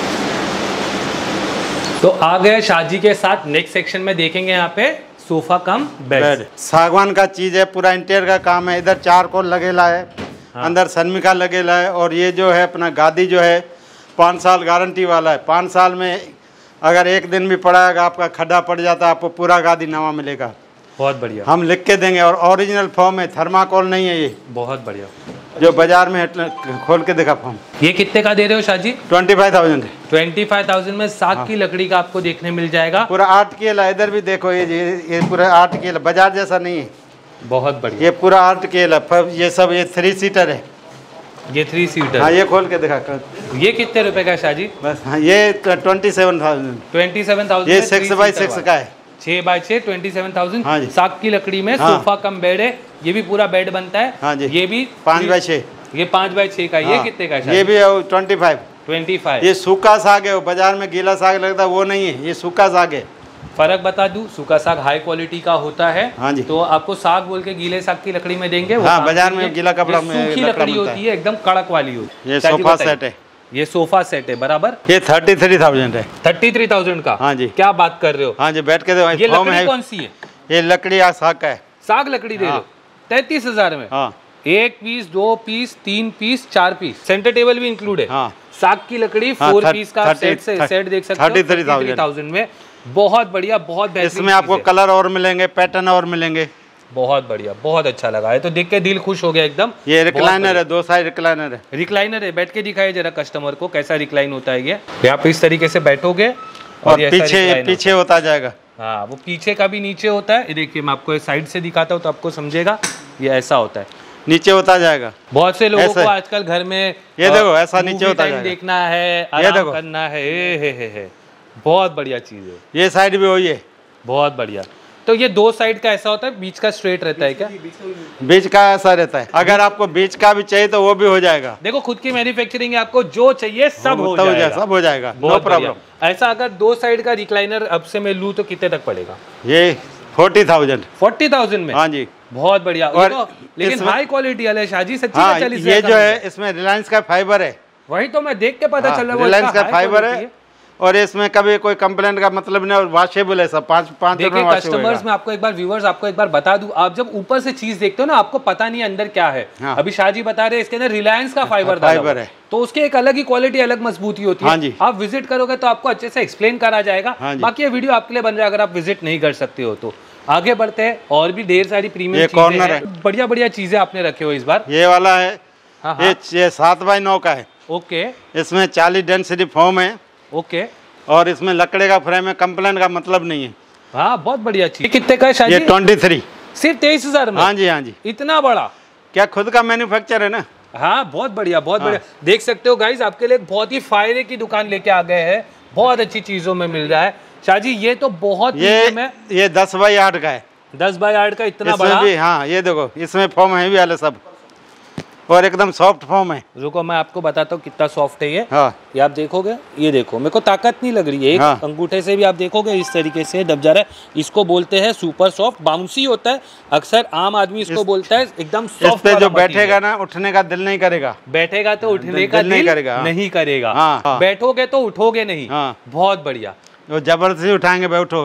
तो आ गए शाहजी के साथ नेक्स्ट सेक्शन में, देखेंगे यहाँ पे सोफा कम बेड। सागवान का चीज है, पूरा इंटीरियर का काम है। इधर 4 कोर लगेला है, अंदर सनमिका लगेला है। और ये जो है अपना गादी जो है 5 साल गारंटी वाला है। 5 साल में अगर एक दिन भी पड़ाएगा, आपका खड्डा पड़ जाता है, आपको पूरा गादी नवा मिलेगा। बहुत बढ़िया, हम लिख के देंगे। और ओरिजिनल फॉर्म है, थर्माकोल नहीं है ये। बहुत बढ़िया, जो बाजार में खोल के देखा फॉर्म। ये कितने का दे रहे हो शाहजी? 25,000 है। 25,000 में साग की लकड़ी का आपको देखने मिल जाएगा। पूरा 8 केला, इधर भी देखो, ये पूरा 8 केला, बाजार जैसा नहीं है। बहुत बढ़िया, ये पूरा 8 केला। ये सब ये 3 सीटर है। ये 3 सीटर। हाँ, ये खोल के दिखा। ये कितने रुपए का शाहजी? बस हाँ, ये 27,000। 27,000। ये 6x6 का है। 6x6 27,000। हाँ जी। साग की लकड़ी में सोफा कम बेड है। ये भी पूरा बेड बनता है। हाँ जी। ये भी 5x6। ये 5x6 का। ये कितने का? ये भी 25। ये सूखा साग है, बाजार में गीला साग लगता है, वो नहीं है, ये सूखा साग है। फर्क बता दूं, सूखा साग हाई क्वालिटी का होता है। हाँ जी। तो आपको साग बोल के गीले साग की लकड़ी में देंगे। हाँ, बाजार में गीला कपड़ा में सूखी लकड़ी होती है, एकदम कड़क वाली होती है। ये सोफा सेट है। ये सोफा सेट है बराबर। ये 33,000 है। 33,000 का? हाँ जी। क्या बात कर रहे हो? हाँ जी, बैठ के दो। ये लकड़ी कौन सी है? ये लकड़ी साग का है। साग लकड़ी दे रहे हो 33,000 में? हाँ। 1 piece, 2 piece, 3 piece, 4 piece, centre table भी इंक्लूड है। हाँ। साग की लकड़ी 4 पीस का सेट देख सकते हो 33,000 में। बहुत बढ़िया, बहुत बेहतरीन। इसमें आपको कलर और मिलेंगे, पैटर्न और मिलेंगे। बहुत बढ़िया, बहुत अच्छा लगा है। तो देख के दिल खुश हो गया एकदम। ये रिक्लाइनर है, 2 साइड रिक्लाइनर है। रिक्लाइनर है, बैठ के दिखाइए जरा कस्टमर को कैसा रिक्लाइन होता है। ये आप इस तरीके से बैठोगे और पीछे होता जाएगा। हाँ, वो पीछे का भी नीचे होता है। ये देखिए, मैं आपको साइड से दिखाता हूँ तो आपको समझेगा। ये ऐसा होता है, नीचे होता जाएगा। बहुत से लोगों को आजकल घर में ये देखो ऐसा नीचे होता जाएगा, देखना है, आराम करना है। हे। बहुत बढ़िया चीज है। ये साइड भी वही है, बहुत बढ़िया। तो ये दो साइड का ऐसा होता है, बीच का स्ट्रेट रहता है क्या? बीच का ऐसा रहता है। अगर आपको बीच का भी चाहिए तो वो भी हो जाएगा। देखो, खुद की मैन्युफैक्चरिंग है, आपको जो चाहिए सब हो जाएगा, सब हो जाएगा, नो प्रॉब्लम। ऐसा अगर दो साइड का रिक्लाइनर अब से मैं लूं तो कितने तक पड़ेगा? ये 40,000 में। हाँ जी, बहुत बढ़िया। और लेकिन हाई क्वालिटी वाला है शाहजी, सच्ची में 40,000 ये जो है इसमें रिलायंस का फाइबर है। वही तो मैं देख के पता चल रहा है, रिलायंस का फाइबर है। और इसमें कभी कोई कंप्लेंट का मतलब नहीं, और वॉशेबल है सब। 5 देखिए कस्टमर्स, मैं आपको एक बार व्यूअर्स आपको एक बार बता दूं, आप जब ऊपर से चीज देखते हो ना, आपको पता नहीं अंदर क्या है। हाँ। अभी शाहजी बता रहे इसके अंदर रिलायंस का फाइबर है, तो उसकी एक अलग ही क्वालिटी, अलग मजबूती होती है। हाँ जी। आप विजिट करोगे तो आपको अच्छे से एक्सप्लेन करा जाएगा। हाँ जी। बाकी ये वीडियो आपके लिए बन रहा है, अगर आप विजिट नहीं कर सकते हो तो। आगे बढ़ते हैं, और भी ढेर सारी प्रीमियम चीजें हैं, बढ़िया बढ़िया चीजें आपने रखे हो इस बार। ये वाला है, ये 7x9 का है। ओके, इसमें 40 डेंसिटी फोम है। ओके, और इसमें लकड़े का फ्रेम है, कंप्लेंट का मतलब नहीं है। हाँ, बहुत बढ़िया चीज। कितने का है शायद? ये 23, सिर्फ 23,000 में? हाँ जी, हाँ जी। इतना बड़ा? क्या खुद का मैन्युफैक्चर है ना। हाँ, बहुत बढ़िया, बहुत बढ़िया। देख सकते हो गाइज, आपके लिए बहुत ही फायदे की दुकान लेके आ गए हैं, बहुत अच्छी चीजों में मिल रहा है। शाहजी, ये तो बहुत ये 10x8 का है। 10x8 का, इतना बड़ा भी। हाँ, ये देखो, इसमें फॉर्म है भी वाले सब, और एकदम सॉफ्ट फॉर्म है। रुको, मैं आपको बताता हूँ कितना सॉफ्ट है ये। हाँ। ये आप देखोगे, ये देखो, मेरे को ताकत नहीं लग रही है। एक अंगूठे से भी आप देखोगे इस तरीके से दब जा रहा है। इसको बोलते हैं सुपर सॉफ्ट, बाउंसी होता है। अक्सर आम आदमी इसको बोलता है एकदम सॉफ्ट। पे जो बैठेगा ना, उठने का दिल नहीं करेगा। बैठेगा तो उठने का दिल नहीं करेगा। बैठोगे तो उठोगे नहीं। बहुत बढ़िया। वो जबरदस्ती उठाएंगे, बैठो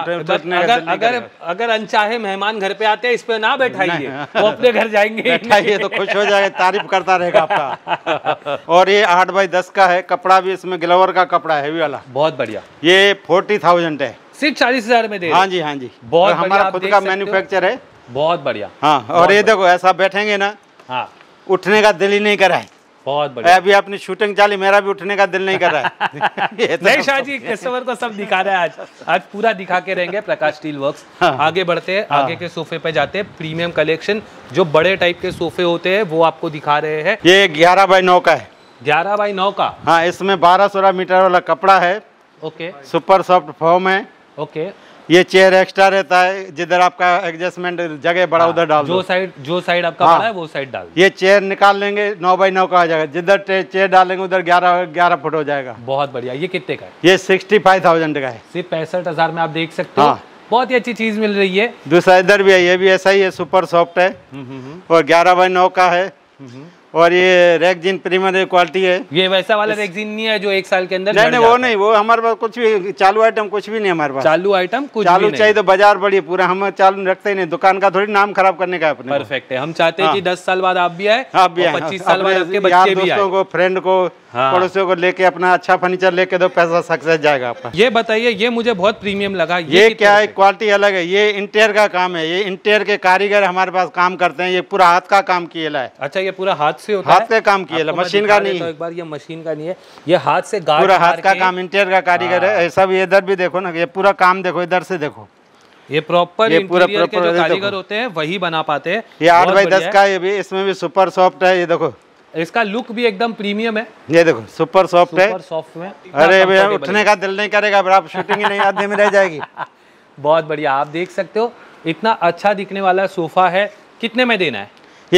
नहीं। अगर अनचाहे मेहमान घर पे आते हैं, इस पे ना बैठाइए, वो अपने घर जाएंगे। बैठाइए तो खुश हो जाएगा, तारीफ करता रहेगा आपका। और ये 8x10 का है, कपड़ा भी इसमें ग्लोवर का कपड़ा है, हेवी वाला। बहुत बढ़िया। ये 40,000 है, सिर्फ 40,000 में दे। हाँ जी, हाँ जी। बहुत हमारा खुद का मैन्युफैक्चर है। बहुत बढ़िया। हाँ, और ये देखो, ऐसा बैठेंगे ना, हाँ, उठने का दिल ही नहीं कराए। बहुत बढ़िया। अभी अपनी शूटिंग चाली, मेरा भी उठने का दिल नहीं कर रहा है। नहीं शाहजी, कस्टमर को सब दिखा रहा है आज पूरा दिखा के रहेंगे प्रकाश स्टील वर्क्स। हाँ। आगे बढ़ते हैं, आगे के सोफे पे जाते हैं। प्रीमियम कलेक्शन, जो बड़े टाइप के सोफे होते हैं वो आपको दिखा रहे हैं। ये 11x9 का है। 11x9 का? हाँ, इसमें 12-16 मीटर वाला कपड़ा है। ओके। सुपर सॉफ्ट फॉर्म है। ओके। ये चेयर एक्स्ट्रा रहता है, जिधर आपका एडजस्टमेंट जगह बड़ा उधर डाल दो। जो साइड आपका बड़ा है वो साइड डाल दो। ये चेयर निकाल लेंगे, 9x9 का आ जाएगा। जिधर चेयर डालेंगे उधर 11 फुट हो जाएगा। बहुत बढ़िया। ये कितने का है? ये 65,000 का है। सिर्फ 65,000 में आप देख सकते हो। बहुत ही अच्छी चीज मिल रही है। दूसरा इधर भी है, ये भी ऐसा ही है, सुपर सॉफ्ट है और 11x9 का है। और ये रेक्जिन प्रीमियम क्वालिटी है। ये वैसा वाला रेक्जिन नहीं है जो 1 साल के अंदर? नहीं, वो नहीं, वो हमारे पास कुछ भी चालू आइटम कुछ भी नहीं हमारे पास। चालू आइटम कुछ चालू भी चाहिए तो बाजार बढ़िए, पूरा हम चालू रखते ही नहीं। दुकान का थोड़ी नाम खराब करने का अपने। परफेक्ट है। हम चाहते हैं कि 10 साल बाद आप भी आए, आप भी आए, 25 साल बाद आपके बच्चे भी आए, दोस्तों को, फ्रेंड को, पड़ोसियों को लेके अपना अच्छा फर्नीचर लेके दो, पैसा सक्सेस जाएगा आपका। ये बताइए, ये मुझे बहुत प्रीमियम लगा। ये क्या है, क्वालिटी अलग है। ये इंटीरियर का काम है, ये इंटीरियर के कारीगर हमारे पास काम करते हैं। ये पूरा हाथ का काम किया है। अच्छा, ये पूरा हाथ से होता है? हाथ का काम किया, मशीन का नहीं। तो एक बार, ये मशीन का नहीं है, ये हाथ से पूरा हाथ का काम, इंटीरियर का कारीगर है। सब इधर भी देखो ना, ये पूरा काम देखो, इधर से देखो। ये प्रॉपर इंटीरियर के जो कारीगर होते हैं वही बना पाते हैं। ये 8x10 का, ये भी, इसमें भी सुपर सॉफ्ट है। ये देखो, इसका लुक भी एकदम प्रीमियम है। ये देखो, सुपर सॉफ्ट है। सुपर सॉफ्ट में अरे भैया, उठने का दिल नहीं करेगा, आप शूटिंग ही नहीं आधे में रह जाएगी। बहुत बढ़िया। आप देख सकते हो, इतना अच्छा दिखने वाला सोफा है। कितने में देना है? ये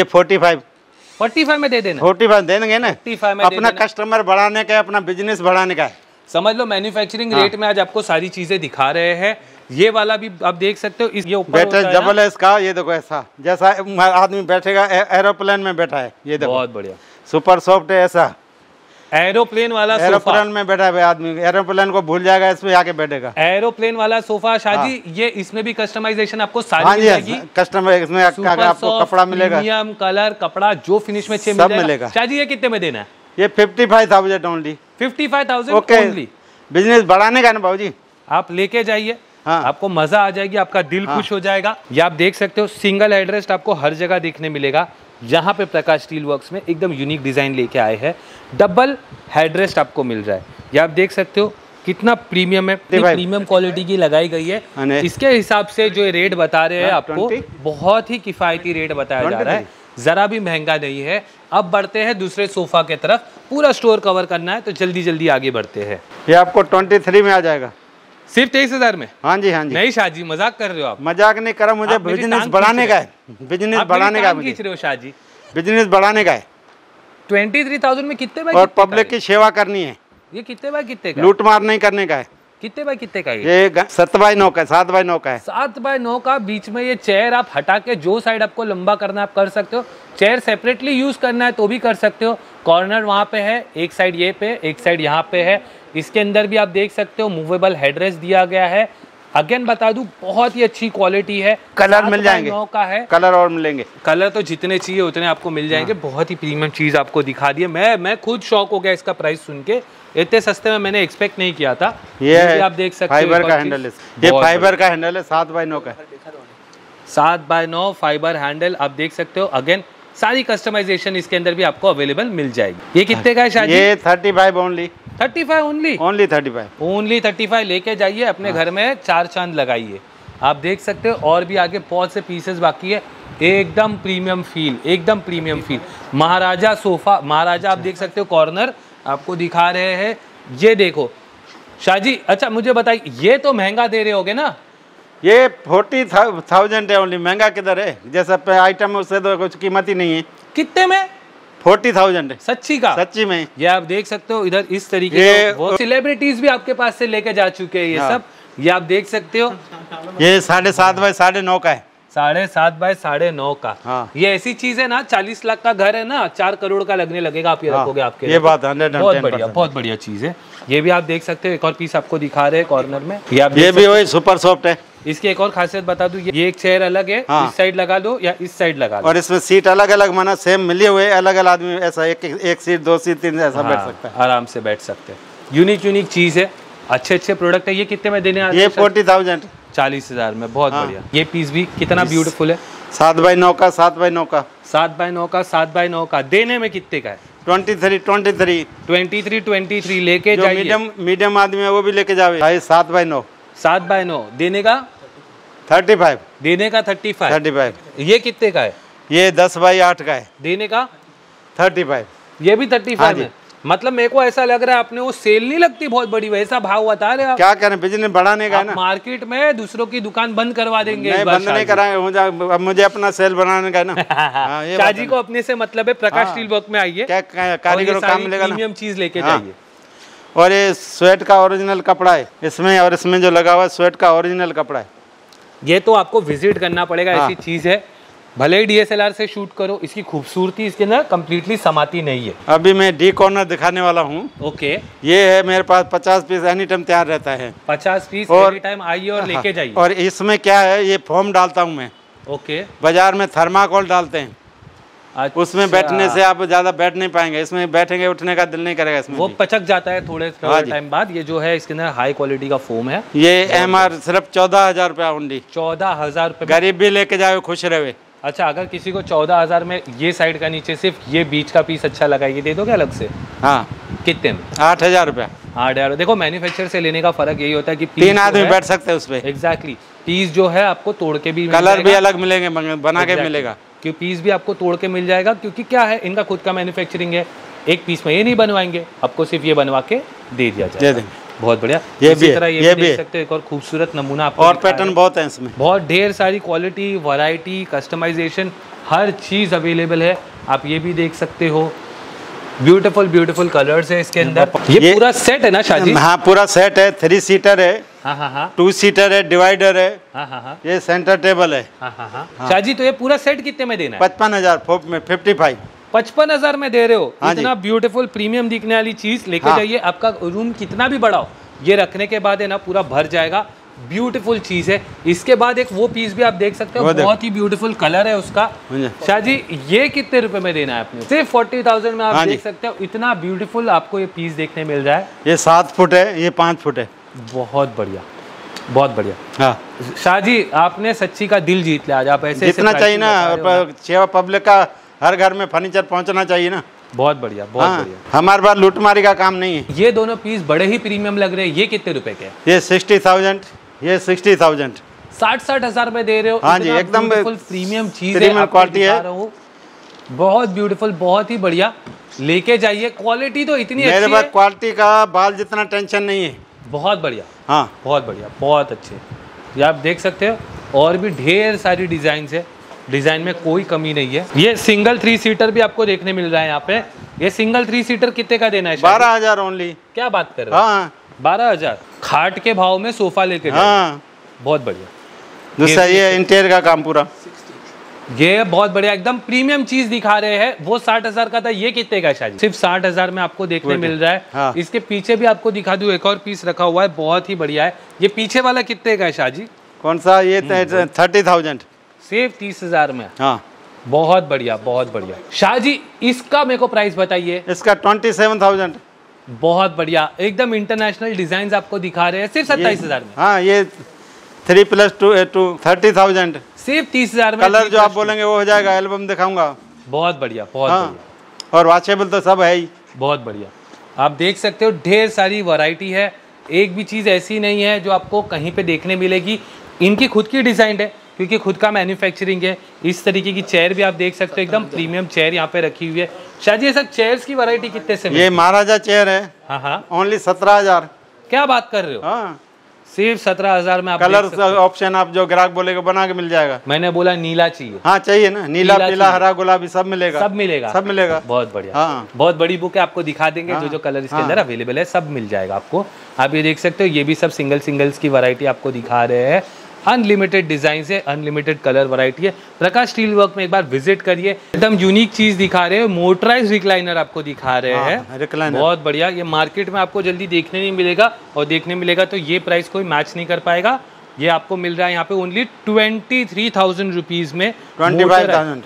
45 में दे देना। 45 देंगे ना, 45 में अपना कस्टमर बढ़ाने का, अपना बिजनेस बढ़ाने का है। समझ लो, मैन्युफैक्चरिंग रेट में आज आपको सारी चीजें दिखा रहे हैं। ये वाला भी आप देख सकते हो, ये ऊपर बैठे डबल है इसका। ये देखो, ऐसा जैसा आदमी बैठेगा, एरोप्लेन में बैठा है। ये देखो, बहुत बढ़िया, सुपर सॉफ्ट है। ऐसा एरोप्लेन वाला सोफा, एरोप्लेन में बैठा है आदमी, एरोप्लेन को भूल जाएगा, इसमें आके बैठेगा। एरोप्लेन वाला सोफा शाहजी, ये इसमें भी कस्टमाइजेशन आपको सारी मिलेगी। कस्टमर इसमें आपको कपड़ा मिलेगा, प्रीमियम कलर कपड़ा, जो फिनिश में चाहिए सब मिलेगा। शाहजी, ये कितने में देना है? ये 55,000 ओनली। 55,000 ओनली। बिजनेस बढ़ाने का ना बाबूजी, आप लेके जाइए। आपको मजा आ जाएगी, आपका दिल खुश हो जाएगा। ये आप देख सकते हो, सिंगल हेडरेस्ट आपको हर जगह देखने मिलेगा। यहाँ पे प्रकाश स्टील वर्क्स में एकदम यूनिक डिजाइन लेके आए हैं। डबल हेडरेस्ट आपको मिल रहा है। ये आप देख सकते हो, कितना प्रीमियम है, प्रीमियम क्वालिटी की लगाई गई है। इसके हिसाब से जो रेट बता रहे हैं आपको, बहुत ही किफायती रेट बताया जा रहा है, जरा भी महंगा नहीं है। अब बढ़ते हैं दूसरे सोफा के तरफ, पूरा स्टोर कवर करना है तो जल्दी जल्दी आगे बढ़ते हैं। ये आपको 23 में आ जाएगा, सिर्फ 23,000 में। हाँ जी हाँ जी। नहीं शाह जी मजाक कर रहे हो आप? मजाक नहीं कर रहा, मुझे बिजनेस बढ़ाने का है, बिजनेस बढ़ाने का खींच रहे हो शाह जी, बिजनेस बढ़ाने का है। 23,000 में कितने बाय और पब्लिक की सेवा करनी है। ये कितने बाय कितने का? लूट मार नहीं करने का है। कितने बाय कितने का? ये 7x9 का, 7x9 का है। 7x9 का। बीच में ये चेयर आप हटा के जो साइड आपको लंबा करना है आप कर सकते हो। चेयर सेपरेटली यूज करना है तो भी कर सकते हो। कॉर्नर वहाँ पे है, एक साइड ये पे, एक साइड यहाँ पे है। इसके अंदर भी आप देख सकते हो मूवेबल हेडरेस्ट दिया गया है। अगेन बता दूं बहुत ही अच्छी क्वालिटी है। कलर मिल जाएंगे, 9 का है, कलर और मिलेंगे। कलर तो जितने चाहिए उतने आपको मिल जाएंगे। बहुत ही प्रीमियम चीज आपको दिखा दी है। मैं खुद शॉक हो गया इसका प्राइस सुन के, इतने सस्ते में मैंने एक्सपेक्ट नहीं किया था। ये आप देख सकते हो फाइबर का हैंडल है, ये फाइबर का हैंडल है, 7x9 का, 7x9 फाइबर हैंडल आप देख सकते हो। अगेन सारी कस्टमाइजेशन इसके अंदर भी आपको अवेलेबल मिल जाएगी। ये कितने का है शादी? ये 35 ओनली। 35 ओनली? ओनली 35, ओनली 35 लेके जाइए अपने घर में, 4 चांद लगाइए। आप देख सकते हो और भी आगे बहुत से पीसेस बाकी है। एकदम प्रीमियम फील, एकदम premium feel. Maharaja sofa, Maharaja आप देख सकते हो। कॉर्नर आपको दिखा रहे हैं, ये देखो शाह जी। अच्छा मुझे बताइए, ये तो महंगा दे रहे होगे ना? ये 40,000 है ओनली। महंगा किधर है? जैसा आइटम है उससे तो कुछ कीमत ही नहीं है। कितने में? 40,000 है। सच्ची का? सच्ची में। ये आप देख सकते हो इधर इस तरीके के वो सेलिब्रिटीज भी आपके पास से लेके जा चुके हैं ये सब। ये आप देख सकते हो। ये 7.5 बाय 9.5 का है। 7.5 बाय 9.5 का। हाँ। ये ऐसी चीज है ना, 40 लाख का घर है ना, 4 करोड़ का लगने लगेगा। आप ये रखोगे आपके, ये बात 110%। बहुत बढ़िया चीज है। ये भी आप देख सकते हो। एक और पीस आपको दिखा रहे हैं कॉर्नर में। ये भी वही सुपर सॉफ्ट है। इसकी एक और खासियत बता दूं, ये एक चेयर अलग है। हाँ। इस साइड लगा लो या इस साइड लगा लो। और इसमें सीट अलग अलग, माना सेम मिले हुए, अलग अलग आदमी ऐसा एक सीट, 2 सीट, 3 ऐसा बैठ सकता है, आराम से बैठ सकते हैं। यूनिक चीज है, अच्छे प्रोडक्ट है। ये कितने में देने आते हैं? ये 40,000, 40,000 में। बहुत बढ़िया। ये पीस भी कितना ब्यूटीफुल है। 7x9 का, 7x9 का, 7x9 का, 7x9 का। देने में कितने का है? 23 लेके जाइए। मीडियम आदमी है वो भी लेके जावे। 7x9, 7x9 देने का 35, देने का 35। 35। ये कितने का है? ये 10x8 का है, देने का 35। ये भी 35 है। मतलब मेरे को ऐसा लग रहा है आपने वो सेल नहीं लगती बहुत बड़ी, वैसा भाव बता रहे आप। क्या करें, बिजनेस बढ़ाने का है ना। मार्केट में दूसरों की दुकान बंद करवा देंगे। नहीं, बंद नहीं कराएंगे, अब मुझे अपना सेल बनाने का है ना। शाह जी को अपने से मतलब है। प्रकाश स्टील वर्क में आइए, क्या कारीगरों काम मिलेगा ना। प्रीमियम चीज लेके जाइए। और ये स्वेट का ओरिजिनल कपड़ा है इसमें, और इसमें जो लगा हुआ है स्वेट का ओरिजिनल कपड़ा है। ये तो आपको विजिट करना पड़ेगा। ऐसी चीज है, भले ही DSLR से शूट करो, इसकी खूबसूरती इसके अंदर कंप्लीटली समाती नहीं है। अभी मैं डी कॉर्नर दिखाने वाला हूँ। ओके। ये है मेरे पास 50 पीस एनी टाइम तैयार रहता है। 50 पीस एनी टाइम आइए और लेके जाइए। और इसमें क्या है, ये फोम डालता हूँ मैं। ओके। बाजार में थर्माकोल डालते हैं। अच्छा। उसमें बैठने से आप ज्यादा बैठ नहीं पाएंगे, इसमें बैठेंगे उठने का दिल नहीं करेगा। इसमें वो पचक जाता है थोड़े टाइम बाद। ये जो है इसके अंदर हाई क्वालिटी का फोम है। ये MR सिर्फ 14,000 रुपया ओनली। 14,000 रुपये। गरीब भी लेके जाए खुश रहे। अच्छा, अगर किसी को 14,000 में ये साइड का नीचे सिर्फ ये बीच का पीस अच्छा लगा, ये दे दोगे अलग से? हाँ। कितने में? 8,000 रुपया। 8,000। देखो मैन्युफैक्चर से लेने का फर्क यही होता है कि 3 आदमी बैठ सकते हैं उस पे। एग्जैक्टली। पीस जो है आपको तोड़ के भी, कलर भी अलग मिलेंगे, बना के मिलेगा। क्योंकि पीस भी आपको तोड़ के मिल जाएगा, क्योंकि क्या है इनका खुद का मैन्युफैक्चरिंग है। एक पीस में ये नहीं बनवाएंगे, आपको सिर्फ ये बनवा के दे दिया जाएगा। बहुत बढ़िया। ये भी तरह ये भी देख सकते हो, एक और खूबसूरत नमूना आपको। और पैटर्न बहुत है इसमें, बहुत ढेर सारी क्वालिटी, वैरायटी, कस्टमाइजेशन, हर चीज अवेलेबल है। आप ये भी देख सकते हो। ब्यूटीफुल कलर्स है इसके अंदर। ये पूरा सेट है ना शाह जी? हाँ, पूरा सेट है। 3 सीटर है। हाँ। 2 सीटर है, डिवाइडर है। हाँ। ये सेंटर टेबल है। हाँ। शाह जी, तो ये पूरा सेट कितने में देना है? 55,000 में 55। 55,000 में दे रहे हो? इतना ब्यूटीफुल प्रीमियम दिखने वाली चीज लेके जाइए। आपका रूम कितना भी बड़ा हो, ये रखने के बाद है ना पूरा भर जाएगा। ब्यूटीफुल चीज है। इसके बाद एक वो पीस भी आप देख सकते हो, बहुत ही ब्यूटीफुल कलर है उसका। शाह जी, ये कितने रुपए में देना है आपने? सिर्फ 40,000 में आप देख सकते हो। इतना ब्यूटीफुल आपको ये पीस देखने मिल रहा है। ये 7 फुट है, ये 5 फुट है। बहुत बढ़िया, बहुत बढ़िया। हाँ शाह जी, आपने सच्ची का दिल जीत लिया आज। आप ऐसे जितना चाहिए ना, सेवा पब्लिक का हर घर में फर्नीचर पहुंचना चाहिए ना। बहुत बढ़िया, बहुत हाँ, बढ़िया। हमारे पास लूटमारी का काम नहीं है। ये दोनों पीस बड़े ही प्रीमियम लग रहे हैं। ये कितने रुपए के हैं? ये 60,000, ये 60,000। 60 हजार में दे रहे हो? हाँ जी, एकदम प्रीमियम चीज है, प्रीमियम क्वालिटी है। बहुत ब्यूटीफुल, बहुत ही बढ़िया। लेके जाइए, क्वालिटी तो इतनी मेरे अच्छी पास है। क्वालिटी का बाल जितना टेंशन नहीं है। बहुत बढ़िया, हाँ, बहुत बढ़िया, बहुत अच्छे। ये आप देख सकते हो, और भी ढेर सारी डिजाइन है। डिजाइन में कोई कमी नहीं है। ये सिंगल 3 सीटर भी आपको देखने मिल रहा है यहाँ पे। ये सिंगल 3 सीटर कितने का देना है? 12,000 ओनली। क्या बात कर रहे हो? हाँ, 12,000 खाट के भाव में सोफा लेके जाओ। हाँ, बहुत बढ़िया। दूसरा ये इंटीरियर का काम पूरा। ये बहुत बढ़िया, एकदम प्रीमियम चीज दिखा रहे हैं। वो 60,000 का था, ये कितने का है शादी? सिर्फ 60,000 में आपको देखने मिल रहा है। हाँ। इसके पीछे भी आपको दिखा दूं, एक और पीस रखा हुआ है, बहुत ही बढ़िया है। ये पीछे वाला कितने का है शाहजी? कौन सा? ये 30,000। सिर्फ 30,000 में। हाँ, बहुत बढ़िया, बहुत बढ़िया। शाहजी इसका मेरे को प्राइस बताइए। इसका 27,000। बहुत बढ़िया, एकदम इंटरनेशनल डिजाइन आपको दिखा रहे हैं, सिर्फ 27,000 में। हाँ, ये 3+2 30,000। सिर्फ 30,000 में। कलर जो आप बोलेंगे वो हो जाएगा, एल्बम दिखाऊंगा। बहुत बढ़िया, बहुत हाँ, बढ़िया, और वॉचेबल तो सब है ही। बहुत बढ़िया। आप देख सकते हो, ढेर सारी वैरायटी है। एक भी चीज़ ऐसी नहीं है जो आपको कहीं पे देखने मिलेगी। इनकी खुद की डिज़ाइन है, क्योंकि खुद का मैन्युफैक्चरिंग है। इस तरीके की चेयर भी आप देख सकते हो, एकदम प्रीमियम चेयर यहाँ पे रखी हुई है। शायद ये सब चेयर्स की वैरायटी कितने से? ये महाराजा चेयर है। हाँ हाँ, ओनली 17,000। क्या बात कर रहे हो? हाँ, सिर्फ 17,000 में आप कलर देख सकते हो। ऑप्शन आप जो ग्राहक बोलेगा बना के मिल जाएगा। मैंने बोला नीला चाहिए। हाँ, चाहिए ना, नीला, नीला पीला, चाहिए। हरा, गुलाबी सब मिलेगा। सब मिलेगा, सब मिलेगा। बहुत बढ़िया। हाँ, बहुत बड़ी बुक है, आपको दिखा देंगे। हाँ, जो कलर इसके हाँ, अंदर अवेलेबल है सब मिल जाएगा आपको। आप ये देख सकते हो, ये भी सब सिंगल्स की वैरायटी आपको दिखा रहे हैं। अनलिमिटेड डिजाइन है, अनलिमिटेड कलर वैरायटी है। प्रकाश स्टील वर्क में एक बार विजिट करिए, एकदम यूनिक चीज दिखा रहे हैं। मोटराइज रिक्लाइनर आपको दिखा रहे हैं, रिक्लाइनर। बहुत बढ़िया। ये मार्केट में आपको जल्दी देखने नहीं मिलेगा, और देखने मिलेगा तो ये प्राइस कोई मैच नहीं कर पाएगा। ये आपको मिल रहा है यहाँ पे ओनली 23,000 रुपीज में। 25,000।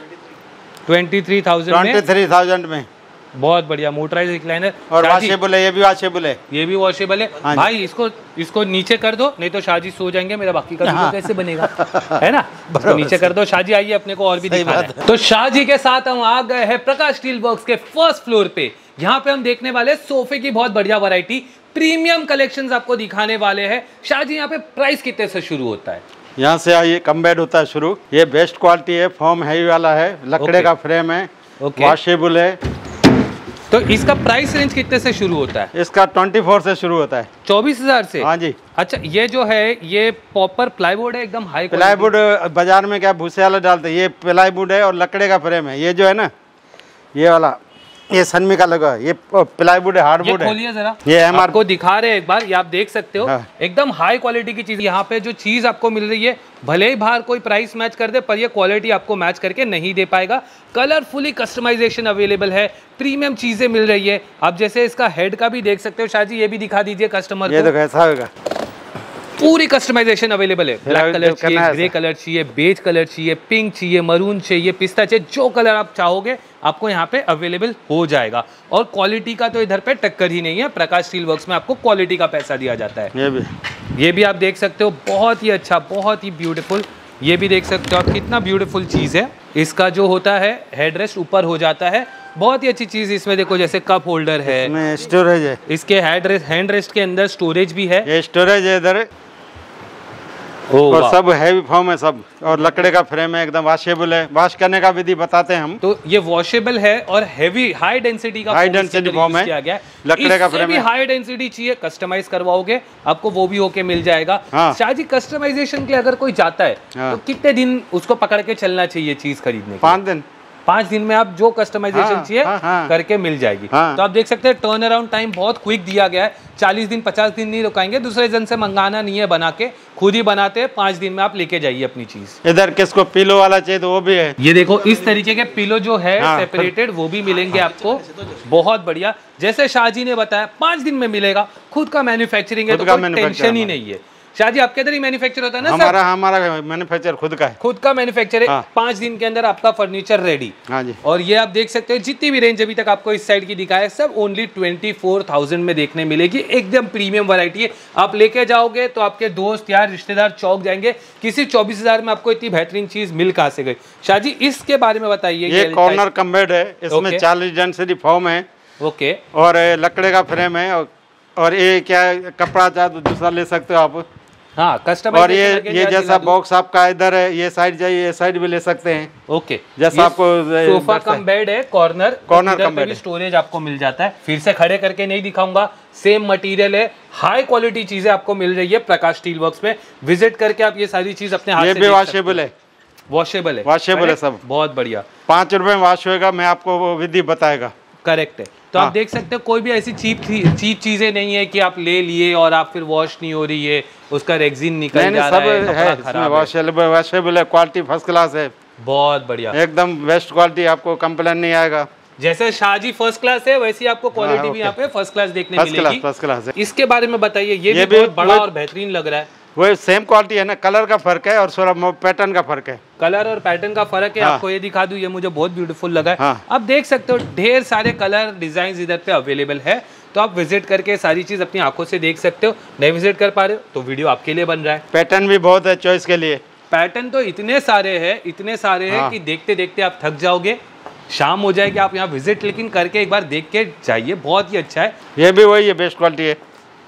23,000 में। में। बहुत बढ़िया मोटराइज रिक्लाइनर। और वॉशेबल है, ये भी वॉशेबल है। ये भी वॉशेबल है। हाँ, भाई इसको नीचे कर दो, नहीं तो शाहजी सो जाएंगे, मेरा बाकी का वीडियो कैसे बनेगा? है ना? इसको नीचे कर दो। शाहजी आइए, अपने को और भी दिखाना है। तो शाहजी के साथ हम आ गए हैं प्रकाश स्टील वर्क्स के फर्स्ट फ्लोर पे। यहाँ पे हम देखने वाले सोफे की बहुत बढ़िया वैरायटी, प्रीमियम कलेक्शंस आपको दिखाने वाले हैं। शाहजी, यहाँ पे प्राइस कितने से शुरू होता है? यहाँ से ये कम बेड होता है शुरू। ये बेस्ट क्वालिटी है, फॉर्म हैवी वाला है, लकड़े का फ्रेम है, वॉशेबल है। तो इसका प्राइस रेंज कितने से शुरू होता है? इसका 24 से शुरू होता है। 24,000 से? हाँ जी। अच्छा, ये जो है ये प्रॉपर प्लाईवुड है, एकदम हाई प्लाईवुड बाजार में क्या भूसे वाला डालते हैं, ये प्लाईवुड है और लकड़े का फ्रेम है। ये जो है ना, ये वाला, ये सनमी का लगा, ये प्लाईवुड है, हार्डवुड है। खोलिए जरा, ये आपको दिखा रहे हैं एक बार, ये आप देख सकते हो। हाँ। एकदम हाई क्वालिटी की चीज। यहाँ पे जो चीज आपको मिल रही है, भले ही बाहर कोई प्राइस मैच कर दे, पर ये क्वालिटी आपको मैच करके नहीं दे पाएगा। कलरफुली कस्टमाइजेशन अवेलेबल है, प्रीमियम चीजें मिल रही है। आप जैसे इसका हेड का भी देख सकते हो। शाहजी, ये भी दिखा दीजिए कस्टमर ये को। देखो ऐसा होगा, पूरी कस्टमाइजेशन अवेलेबल है। ब्लैक कलर चाहिए, है ग्रे कलर चाहिए, बेज कलर चाहिए, पिंक चाहिए, मरून चाहिए, पिस्ता चाहिए, जो कलर आप चाहोगे आपको यहाँ पे अवेलेबल हो जाएगा। और क्वालिटी का तो इधर पे टक्कर ही नहीं है। प्रकाश स्टील वर्क्स में आपको क्वालिटी का पैसा दिया जाता है। ये भी आप देख सकते हो, बहुत ही अच्छा, बहुत ही ब्यूटीफुल। ये भी देख सकते हो आप, कितना ब्यूटीफुल चीज़ है। इसका जो होता है हेडरेस्ट ऊपर हो जाता है, बहुत ही अच्छी चीज़। इसमें देखो, जैसे कप होल्डर है, स्टोरेज है, इसके हैंड रेस्ट के अंदर स्टोरेज भी है। ये स्टोरेज है इधर, और सब हैवी फॉर्म है सब, और लकड़े का फ्रेम है, एकदम वॉशेबल है। वॉश करने का विधि बताते हैं हम। तो ये वॉशेबल है और हेवी हाई डेंसिटी का फॉर्म है, लकड़े का फ्रेम है। हाई डेंसिटी चाहिए, कस्टमाइज करवाओगे आपको वो भी होके मिल जाएगा। हाँ। शाहजी, कस्टमाइजेशन के लिए अगर कोई जाता है तो कितने दिन उसको पकड़ के चलना चाहिए चीज खरीदने के? 5 दिन। 5 दिन में आप जो कस्टमाइजेशन चाहिए करके मिल जाएगी। तो आप देख सकते हैं, टर्न अराउंड टाइम बहुत क्विक दिया गया है। 40 दिन 50 दिन नहीं रुकाएंगे, दूसरे जन से मंगाना नहीं है बना के, खुद ही बनाते हैं। 5 दिन में आप लेके जाइए अपनी चीज। इधर किसको पिलो वाला चाहिए तो वो भी है। ये देखो, इस तरीके के पिलो जो है सेपरेटेड, वो भी मिलेंगे आपको। बहुत बढ़िया, जैसे शाहजी ने बताया 5 दिन में मिलेगा। खुद का मैन्युफैक्चरिंग है, तो कोई टेंशन ही नहीं है। शाह जी आपके इधर ही मैन्युफैक्चर होता है ना? हमारा मैन्युफैक्चर खुद का है। खुद का मैन्युफैक्चर है। हाँ। 5 दिन के अंदर आपका फर्नीचर रेडी। हाँ जी। और ये आप देख सकते हो जितनी भी रेंज अभी तक आपको इस साइड की दिखाया सब ओनली 24,000 में देखने मिलेगी। एकदम प्रीमियम वैरायटी है। आप लेके जाओगे तो आपके दोस्त यार रिश्तेदार चौक जाएंगे, किसी 24,000 में आपको इतनी बेहतरीन चीज मिल कहाँ से गई। शाह जी इसके बारे में बताइए। ये कॉर्नर कम बेड है, इसमें 40 डेंसिटी फॉर्म है। ओके। और लकड़े का फ्रेम है। और ये क्या कपड़ा चाहे तो दूसरा ले सकते हो आप। हाँ कस्टमाइज। और ये जैसा बॉक्स आपका इधर है, ये साइड चाहिए ये साइड भी ले सकते हैं। ओके। जैसा आपको सोफा कम बेड है, कॉर्नर कम बेड, स्टोरेज आपको मिल जाता है। फिर से खड़े करके नहीं दिखाऊंगा, सेम मटेरियल है, हाई क्वालिटी चीजें आपको मिल रही है प्रकाश स्टील वर्क्स में। विजिट करके आप ये सारी चीज अपने हाथ से ये भी वॉशेबल है। वॉशेबल है सब। बहुत बढ़िया। 5 रुपए में वॉश होएगा, मैं आपको वो विधि बताएगा। करेक्ट है। तो आप देख सकते हो कोई भी ऐसी चीप चीजें नहीं है कि आप ले लिए और आप फिर वॉश नहीं हो रही है, उसका रेक्सिन निकल जा रहा है, कपड़ा खराब है। वॉशेबल है, क्वालिटी फर्स्ट क्लास है। बहुत बढ़िया, एकदम बेस्ट क्वालिटी, आपको कंप्लेन नहीं आएगा। जैसे शाहजी फर्स्ट क्लास है वैसी आपको क्वालिटी भी यहाँ पे फर्स्ट क्लास देखने मिलेगी। फर्स्ट क्लास है। इसके बारे में बताइए। ये भी बहुत बड़ा और बेहतरीन लग रहा है। वो सेम क्वालिटी है ना, कलर का फर्क है और थोड़ा पैटर्न का फर्क है। कलर और पैटर्न का फर्क है। आपको ये दिखा दूं, ये मुझे बहुत ब्यूटीफुल लगा है। हाँ। आप देख सकते हो ढेर सारे कलर डिजाइन इधर पे अवेलेबल है। तो आप विजिट करके सारी चीज अपनी आंखों से देख सकते हो। नहीं विजिट कर पा रहे हो तो वीडियो आपके लिए बन रहा है। पैटर्न भी बहुत है चॉइस के लिए। पैटर्न तो इतने सारे हैं कि देखते देखते आप थक जाओगे, शाम हो जाएगी। आप यहाँ विजिट लेकिन करके एक बार देख के जाइए, बहुत ही अच्छा है। ये भी वही है, बेस्ट क्वालिटी है।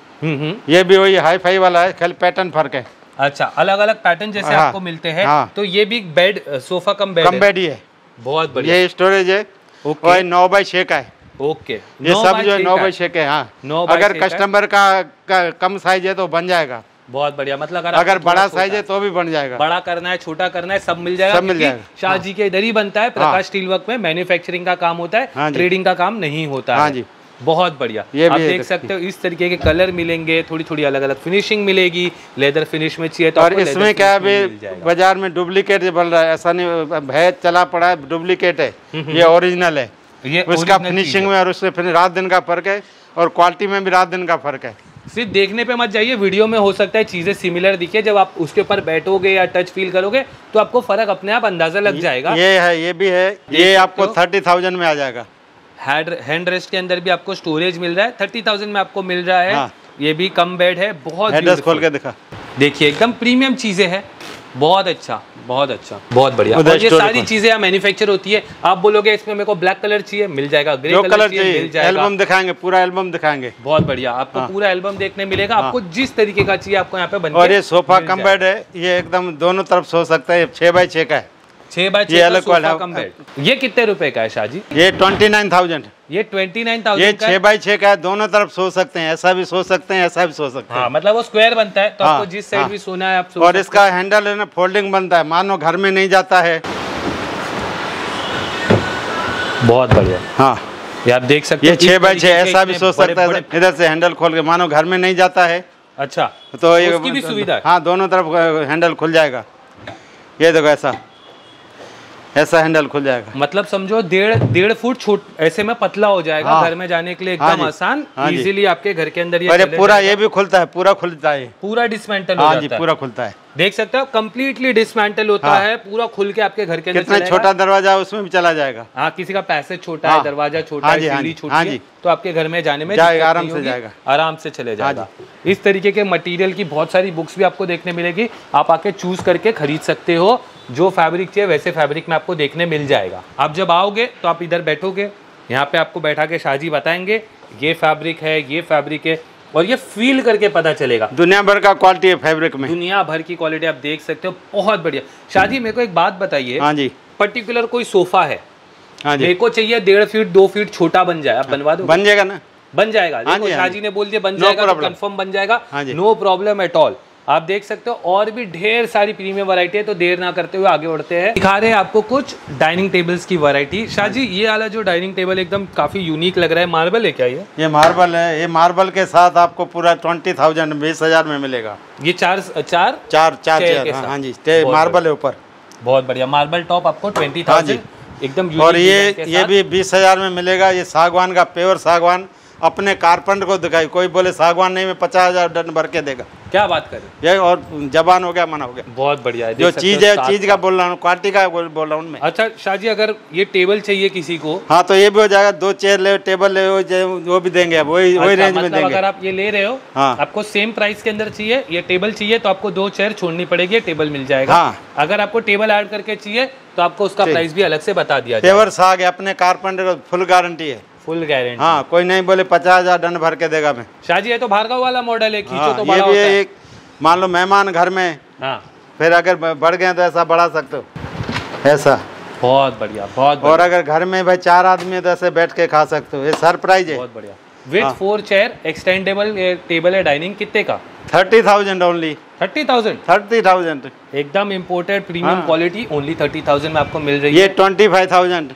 ये भी वही हाई फाई वाला है, खाली पैटर्न फर्क है। अच्छा, अलग अलग पैटर्न जैसे हाँ, आपको मिलते हैं। हाँ। तो ये भी बेड सोफा कम बेड ही है। बहुत बढ़िया। ये स्टोरेज है। ओके। 9x6 का है। ओके। ये सब जो 9x6 है। हाँ, अगर कस्टमर का कम साइज है तो बन जाएगा। बहुत बढ़िया। मतलब अगर बड़ा साइज है तो भी बन जाएगा। बड़ा करना है, छोटा करना है, सब मिल जाएगा। सब मिल जाएगा। शाह जी के इधर ही बनता है प्रकाश स्टील वर्क में। मैन्युफैक्चरिंग का काम होता है, ट्रेडिंग का काम नहीं होता है। हाँ जी। बहुत बढ़िया। आप देख सकते हो इस तरीके के कलर मिलेंगे, थोड़ी थोड़ी अलग अलग फिनिशिंग मिलेगी। लेदर फिनिश में चाहिए तो और इसमें क्या है, बाजार में डुप्लीकेट बन रहा है, ऐसा नहीं है चला पड़ा है, डुप्लीकेट है। ये ओरिजिनल है। ये उसका फिनिशिंग में और उससे फिर रात दिन का फर्क है और क्वालिटी में भी रात दिन का फर्क है। सिर्फ देखने पे मत जाइए, वीडियो में हो सकता है चीजें सिमिलर दिखे, जब आप उसके ऊपर बैठोगे या टच फील करोगे तो आपको फर्क अपने आप अंदाजा लग जाएगा। ये है, ये भी है। ये आपको 30,000 में आ जाएगा। हैंड रेस्ट के अंदर भी आपको स्टोरेज मिल रहा है, 30,000 में आपको मिल रहा है। हाँ। ये भी कम बेड है, बहुत एड्रेस खोल के दिखा। देखिए एकदम प्रीमियम चीजें हैं। बहुत अच्छा, बहुत अच्छा, बहुत बढ़िया। और ये सारी चीजें यहाँ मैन्युफैक्चर होती है। आप बोलोगे इसमें मेरे को ब्लैक कलर चाहिए, मिल जाएगा। ग्रे कलर चाहिए, मिल जाएगा। एल्बम दिखाएंगे, पूरा एल्बम दिखाएंगे। बहुत बढ़िया, आपको पूरा एल्बम देखने मिलेगा। आपको जिस तरीके का चाहिए आपको यहाँ पे बन। और ये सोफा कम बेड है, ये एकदम दोनों तरफ सो सकता है। 6x6 का है। 6x6 का सोफा कम बेड। ये कितने रुपए का है शाह जी? ये 29,000। ये 29,000। ये 6x6 का है, दोनों तरफ सो सकते हैं, ऐसा भी सो सकते हैं, ऐसा भी सो सकते हैं। हाँ, मतलब वो स्क्वायर बनता है तो आपको जिस साइड भी सोना है आप सो। और इसका हैंडल है ना, फोल्डिंग बनता है, मानो घर में नहीं जाता है। बहुत बढ़िया। हाँ, ये आप देख सकते हैं। ये 6x6 ऐसा भी सो सकता है, इधर से हैंडल खोल के, मानो घर में नहीं जाता है। अच्छा, तो ये उसकी भी सुविधा है। हाँ, दोनों तरफ हैंडल खुल जाएगा। ये देखो ऐसा हैंडल खुल जाएगा। मतलब समझो 1.5 फुट छोट ऐसे में पतला हो जाएगा। हाँ। घर में जाने के लिए एकदम आसान, इजीली आपके घर के अंदर ये पूरा ये भी खुलता है, पूरा खुलता है, पूरा डिसमेंटल हो जाता है। पूरा खुलता है। देख सकते हो कम्प्लीटली डिसमेंटल होता है, पूरा खुल के आपके घर के अंदर। कितना छोटा दरवाजा उसमें भी चला जाएगा। हाँ, किसी का पैसेज छोटा है, दरवाजा छोटा है, सीढ़ी छोटी है, तो आपके घर में जाने में आराम से जाएगा, आराम से चले जाएगा। इस तरीके के मटेरियल की बहुत सारी बुक्स भी आपको देखने मिलेगी। आप आके चूज करके खरीद सकते हो। जो फैब्रिक चाहिए वैसे फैब्रिक में आपको देखने मिल जाएगा। आप जब आओगे तो आप इधर बैठोगे, यहाँ पे आपको बैठा के शाह जी बताएंगे ये फैब्रिक है, ये फैब्रिक है, और ये फील करके पता चलेगा। दुनिया भर का क्वालिटी है फैब्रिक में, दुनिया भर की क्वालिटी आप देख सकते हो। बहुत बढ़िया। शाह जी मेरे को एक बात बताइए। हाँ जी। पर्टिकुलर कोई सोफा है, हाँ जी, मेरे को चाहिए 1.5 फीट 2 फीट छोटा बन जाए, आप बनवा दो? बन जाएगा ना, बन जाएगा। देखो शाह जी ने बोल दिया बन जाएगा तो कंफर्म बन जाएगा। No problem at all. आप देख सकते हो और भी ढेर सारी प्रीमियम वैरायटी है। तो देर ना करते हुए आगे बढ़ते हैं, दिखा रहे हैं आपको कुछ डाइनिंग टेबल्स की वैरायटी। शाह जी ये वाला जो डाइनिंग टेबल एकदम काफी यूनिक लग रहा है, मार्बल है क्या ये मार्बल है। ये मार्बल के साथ आपको पूरा 20,000 20,000 में मिलेगा। ये चार हाँ जी, मार्बल है ऊपर। बहुत बढ़िया। मार्बल टॉप आपको 20,000 एकदम। और ये भी 20,000 में मिलेगा। ये सागवान का, प्योर सागवान, अपने कारपेंटर को दिखाई, कोई बोले सागवान नहीं में 50,000 डन भर के देगा। क्या बात करें, ये और जबान हो गया, मना हो गया। बहुत बढ़िया है। जो चीज है चीज का बोल रहा हूँ, क्वालिटी का बोल रहा हूँ मैं। अच्छा शाहजी, अगर ये टेबल चाहिए किसी को, हाँ तो ये भी हो जाएगा, 2 चेयर ले, टेबल ले, वो भी देंगे, वही रेंज में देंगे। अगर आप ये ले रहे हो, हाँ, आपको सेम प्राइस के अंदर चाहिए, ये टेबल चाहिए तो आपको 2 चेयर छोड़नी पड़ेगी, टेबल मिल जाएगा। हाँ, अगर आपको टेबल ऐड करके चाहिए तो आपको उसका प्राइस भी अलग से बता दिया जाएगा। पेवर साग है, अपने कारपेंटर को फुल गारंटी है, फुल गारंटी। हाँ, कोई नहीं बोले 50,000 डन भर के देगा मैं। शाहजी ये तो भार्गव वाला मॉडल है, खींचो तो ये बड़ा भी होता है। एक मान लो मेहमान घर में, हाँ, फिर अगर बढ़ गए तो ऐसा बढ़ा सकते हो, ऐसा। बहुत बढ़िया, बहुत बढ़िया। और अगर घर में भाई 4 आदमी है तो ऐसे बैठ के खा सकते हो, ये सरप्राइज है। बहुत बढ़िया। विथ 4 चेयर एक्सटेंडेबल टेबल है डाइनिंग, कितने का? 30,000 ओनली। 30,000? 30,000 एकदम इम्पोर्टेड प्रीमियम क्वालिटी, ओनली 30,000 में आपको मिल रही है। ये 25,000।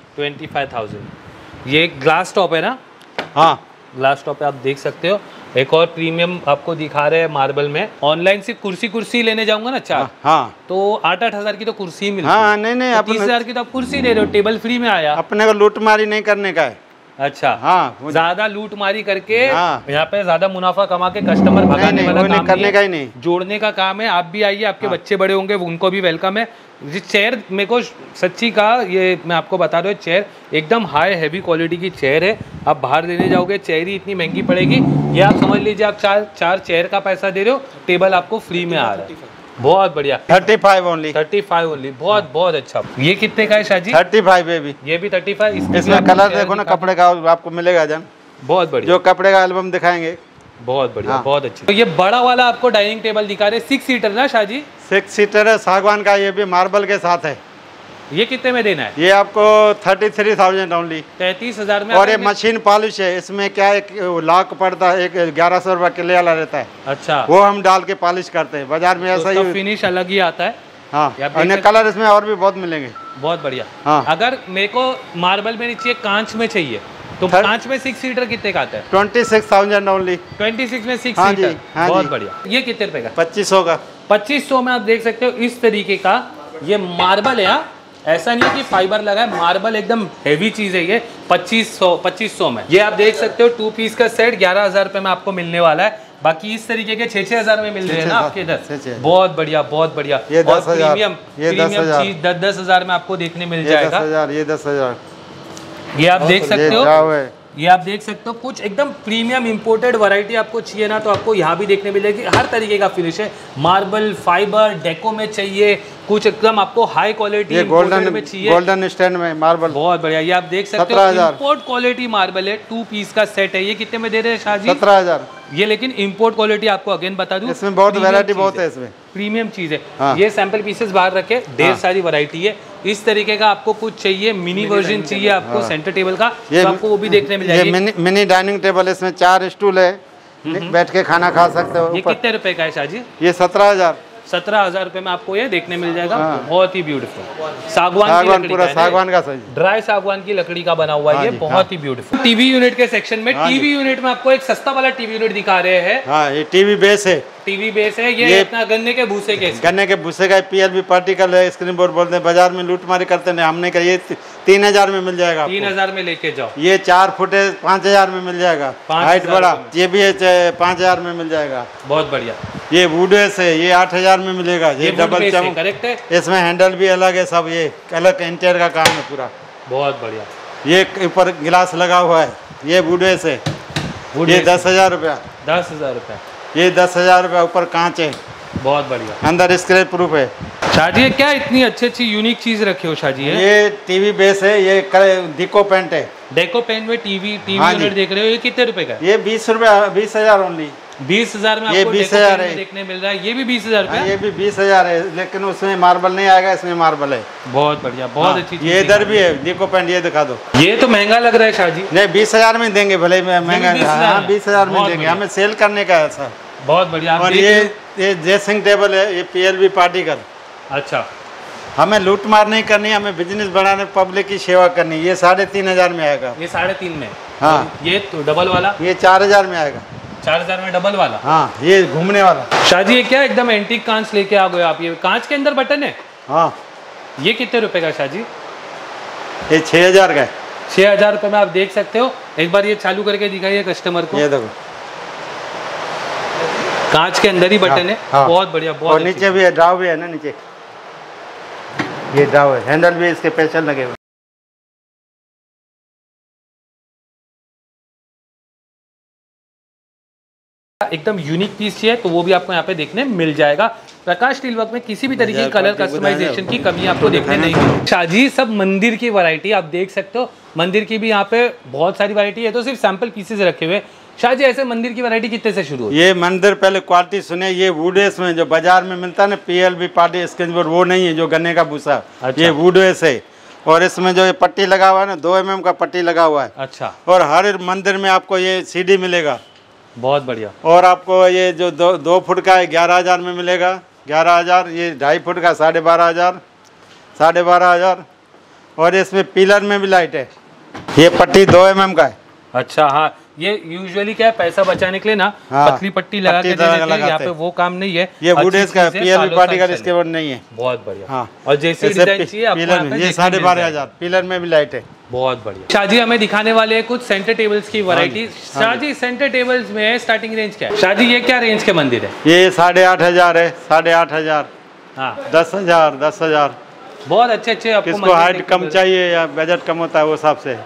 25,000। ये ग्लास टॉप है ना? हाँ, ग्लास टॉप पे आप देख सकते हो। एक और प्रीमियम आपको दिखा रहे हैं मार्बल में। ऑनलाइन से कुर्सी लेने जाऊंगा ना 4, हाँ, तो 8-8 हजार की तो कुर्सी मिलती है। हाँ, नहीं, 30,000 की तो आप कुर्सी ले रहे हो, टेबल फ्री में आया। अपने को लूटमारी नहीं करने का है। अच्छा, हाँ, ज्यादा लूटमारी करके हाँ, यहाँ पे ज्यादा मुनाफा कमा के कस्टमर भगाने वाला काम करने का ही नहीं, जोड़ने का काम है। आप भी आइए, आपके बच्चे बड़े होंगे, उनको भी वेलकम है। ये चेयर मेरे को सच्ची का, ये मैं आपको बता रहा हूँ, चेयर एकदम हाई हैवी क्वालिटी की चेयर है। आप बाहर लेने जाओगे चेयर ही इतनी महंगी पड़ेगी। ये आप समझ लीजिए, आप चार चेयर का पैसा दे रहे हो, टेबल आपको फ्री में आ रहा है। बहुत बढ़िया। 35 ओनली। 35 ओनली, बहुत बहुत अच्छा। ये कितने का है शाहजी? 35 बेबी। ये भी 35। इसमें कलर देखो ना, कपड़े का आपको मिलेगा जन, बहुत बढ़िया। जो कपड़े का एल्बम दिखाएंगे, बहुत बढ़िया। हाँ, बहुत अच्छी। तो ये बड़ा वाला आपको डाइनिंग टेबल दिखा रहे, 6 सीटर ना शाहजी? 6 सीटर है, सागवान का, ये भी मार्बल के साथ है। ये कितने में देना है? ये आपको 33,000 ओनली। 33,000 में। और ये मशीन पॉलिश है, इसमें क्या एक लॉक पड़ता है, एक 1100 रुपये किले वाला रहता है। अच्छा, वो हम डाल के पॉलिश करते हैं, बाजार में ऐसा ही फिनिश अलग ही आता है। हाँ, अन्य कलर इसमें और भी बहुत मिलेंगे। बहुत बढ़िया। हाँ, अगर मेरे को मार्बल में नहीं चाहिए, कांच में चाहिए, तो कांच में 6 सीटर कितने का आता है? 26,000 ओनली। 26 में 6 हाँ सीटर। जी, हाँ बहुत जी। बढ़िया। ये कितने रुपए का? 2500 का। 2500 में आप देख सकते हो इस तरीके का ये मार्बल है। ऐसा नहीं है कि फाइबर लगा है, मार्बल एकदम हेवी चीज है ये। 2500 में ये आप देख सकते हो। 2 पीस का सेट 11,000 रुपए में आपको मिलने वाला है। बाकी इस तरीके के 6-6 हजार में मिल रहे हैं ना आपके इधर। बहुत बढ़िया, बहुत बढ़िया। ये 10,000, प्रीमियम चीज 10-10 हजार में आपको देखने मिल जाएगा। 10,000, ये 10,000। ये आप देख सकते हो, ये आप देख सकते हो। कुछ एकदम प्रीमियम इंपोर्टेड वैरायटी आपको चाहिए ना, तो आपको यहाँ भी देखने मिलेगी। हर तरीके का फिनिश है, मार्बल, फाइबर, डेको में चाहिए, कुछ एकदम आपको हाई क्वालिटी गोल्डन में चाहिए, गोल्डन स्टैंड में मार्बल। बहुत बढ़िया। ये आप देख सकते हो, इंपोर्ट क्वालिटी मार्बल है। 2 पीस का सेट है। ये कितने में दे रहे हैं शाहजी? 17,000। ये लेकिन इंपोर्ट क्वालिटी आपको अगेन बता दूं, इसमें बहुत वैरायटी बहुत है, इसमें प्रीमियम चीज है। हाँ। ये सैंपल पीसेस बाहर रखे, ढेर सारी वैरायटी है। इस तरीके का आपको कुछ चाहिए, मिनी वर्जन चाहिए आपको सेंटर टेबल का, तो आपको वो भी देखने मिल जाएगी। ये मिनी डाइनिंग टेबल, इसमें 4 स्टूल है, बैठ के खाना खा सकते हो। ये कितने रुपए का है शाहजी? ये 17,000। 17,000 रुपए में आपको ये देखने मिल जाएगा। बहुत ही ब्यूटीफुल सागवान की लकड़ी पूरा सागवान का सही, ड्राई सागवान की लकड़ी का बना हुआ है। ये बहुत ही ब्यूटीफुल। टीवी यूनिट के सेक्शन में, टीवी यूनिट में आपको एक सस्ता वाला टीवी यूनिट दिखा रहे हैं। हाँ, ये टीवी बेस है। टीवी बेस है। ये अपना गन्ने के भूसे के, गन्ने के भूसे का PLB पार्टिकल है, स्क्रीन बोर्ड बोलते हैं। बाजार में लूटमारी करते हैं, हमने कहा ये 3,000 में मिल जाएगा। 3,000 में लेके जाओ। ये 4 फुट है, 5,000 में मिल जाएगा। हाइट बड़ा, ये भी है 5,000 में मिल जाएगा। बहुत बढ़िया। ये वुडवेस है, ये 8,000 में मिलेगा। ये डबल चमक, करेक्ट है। इसमें हैंडल भी अलग है, सब ये अलग इंटीरियर का काम है पूरा। बहुत बढ़िया। ये ऊपर गिलास लगा हुआ है, ये वुडवेस है। ये 10,000 रुपया। 10,000 रुपया। ये 10,000 रुपया। ऊपर कांच है, बहुत बढ़िया। अंदर स्क्रैच प्रूफ है। शाहजी क्या इतनी अच्छी यूनिक चीज रखी हो शाहजी? ये टीवी बेस है, ये डिको पेंट है। डेको पेंट में टीवी यूनिट देख रहे हो। ये कितने रुपए का? ये 20,000 ओनली। 20,000 में आपको 20,000 है देखने मिल रहा है। ये भी 20,000 रुपया। ये भी 20,000 है, लेकिन उसमें मार्बल नहीं आएगा, इसमें मार्बल है। बहुत बढ़िया, बहुत अच्छी चीज। ये इधर भी है डिको पेंट, ये दिखा दो। ये तो महंगा लग रहा है शाहजी। नहीं, 20,000 में देंगे, भले महंगा। हाँ, 20,000 में देंगे, हमें सेल करने का है ऐसा। बहुत बढ़िया। और ये ड्रेसिंग टेबल है, ये PLB पार्टिकल। अच्छा, हमें लूट मार नहीं करनी, हमें बिजनेस बढ़ाने, पब्लिक की सेवा करनी। ये 3,500 में आएगा। ये 3.5 में। हाँ। ये तो डबल वाला, ये 4,000 में आएगा। 4,000 में डबल वाला। हाँ, ये घूमने वाला। शाहजी ये क्या एकदम एंटीक कांच लेके आ गए आप? ये कांच के अंदर बटन है। हाँ, ये कितने रुपए का शाहजी? ये 6,000 का है। 6,000 रुपए में आप देख सकते हो। एक बार ये चालू करके दिखाइए कस्टमर को। ये देखो कांच के अंदर ही बटन है। हाँ। बहुत बढ़िया, बहुत और नीचे भी है, ड्राव भी है ना नीचे, ये ड्राव है, हैंडल भी इसके स्पेशल लगे हुए। एकदम यूनिक पीस चाहिए तो वो भी आपको यहाँ पे देखने मिल जाएगा। प्रकाश स्टील वर्क में किसी भी तरीके की कलर कस्टमाइजेशन की कमी आपको देखने नहीं मिलेगी। शाहजी सब मंदिर की वैरायटी आप देख सकते हो, मंदिर की भी यहाँ पे बहुत सारी वैरायटी है, तो सिर्फ सैंपल पीसेस रखे हुए। शाहजी ऐसे मंदिर की वैरायटी कितने से शुरू है? ये मंदिर पहले क्वालिटी सुने, ये वुडेस में जो बाजार में मिलता है ना PLB पार्टी स्केच वो नहीं है, जो गन्ने का भूसा। अच्छा। ये वुडेस है, और इसमें जो ये पट्टी लगा हुआ है ना 2 mm का पट्टी लगा हुआ है। अच्छा। और हर मंदिर में आपको ये CD मिलेगा। बहुत बढ़िया। और आपको ये जो 2 फुट का है 11,000 में मिलेगा, 11,000। ये 2.5 फुट का 12,500, 12,500। और इसमें पिलर में भी लाइट है। ये पट्टी 2 mm का है। अच्छा हाँ, ये यूजुअली क्या है, पैसा बचाने के लिए ना हाँ, पतली पट्टी लगा के देते हैं, यहाँ पे वो काम नहीं है। ये वुडेस का है, PLB पार्टी का इसके ऊपर नहीं है। बहुत बढ़िया। हाँ। और जैसे डिजाइन चाहिए आपको यहाँ पे ये 12,500, पिलर में भी लाइट है। बहुत बढ़िया। शाहजी हमें दिखाने वाले हैं कुछ सेंटर टेबल्स की वैरायटी। शाहजी सेंटर टेबल्स में स्टार्टिंग रेंज क्या है? शाहजी ये क्या रेंज के मंदिर है? ये 8,500 है, 8,500। हाँ 10,000, 10,000। बहुत अच्छे आपको किसको हाइट कम चाहिए या बजट कम होता है वो हिसाब से।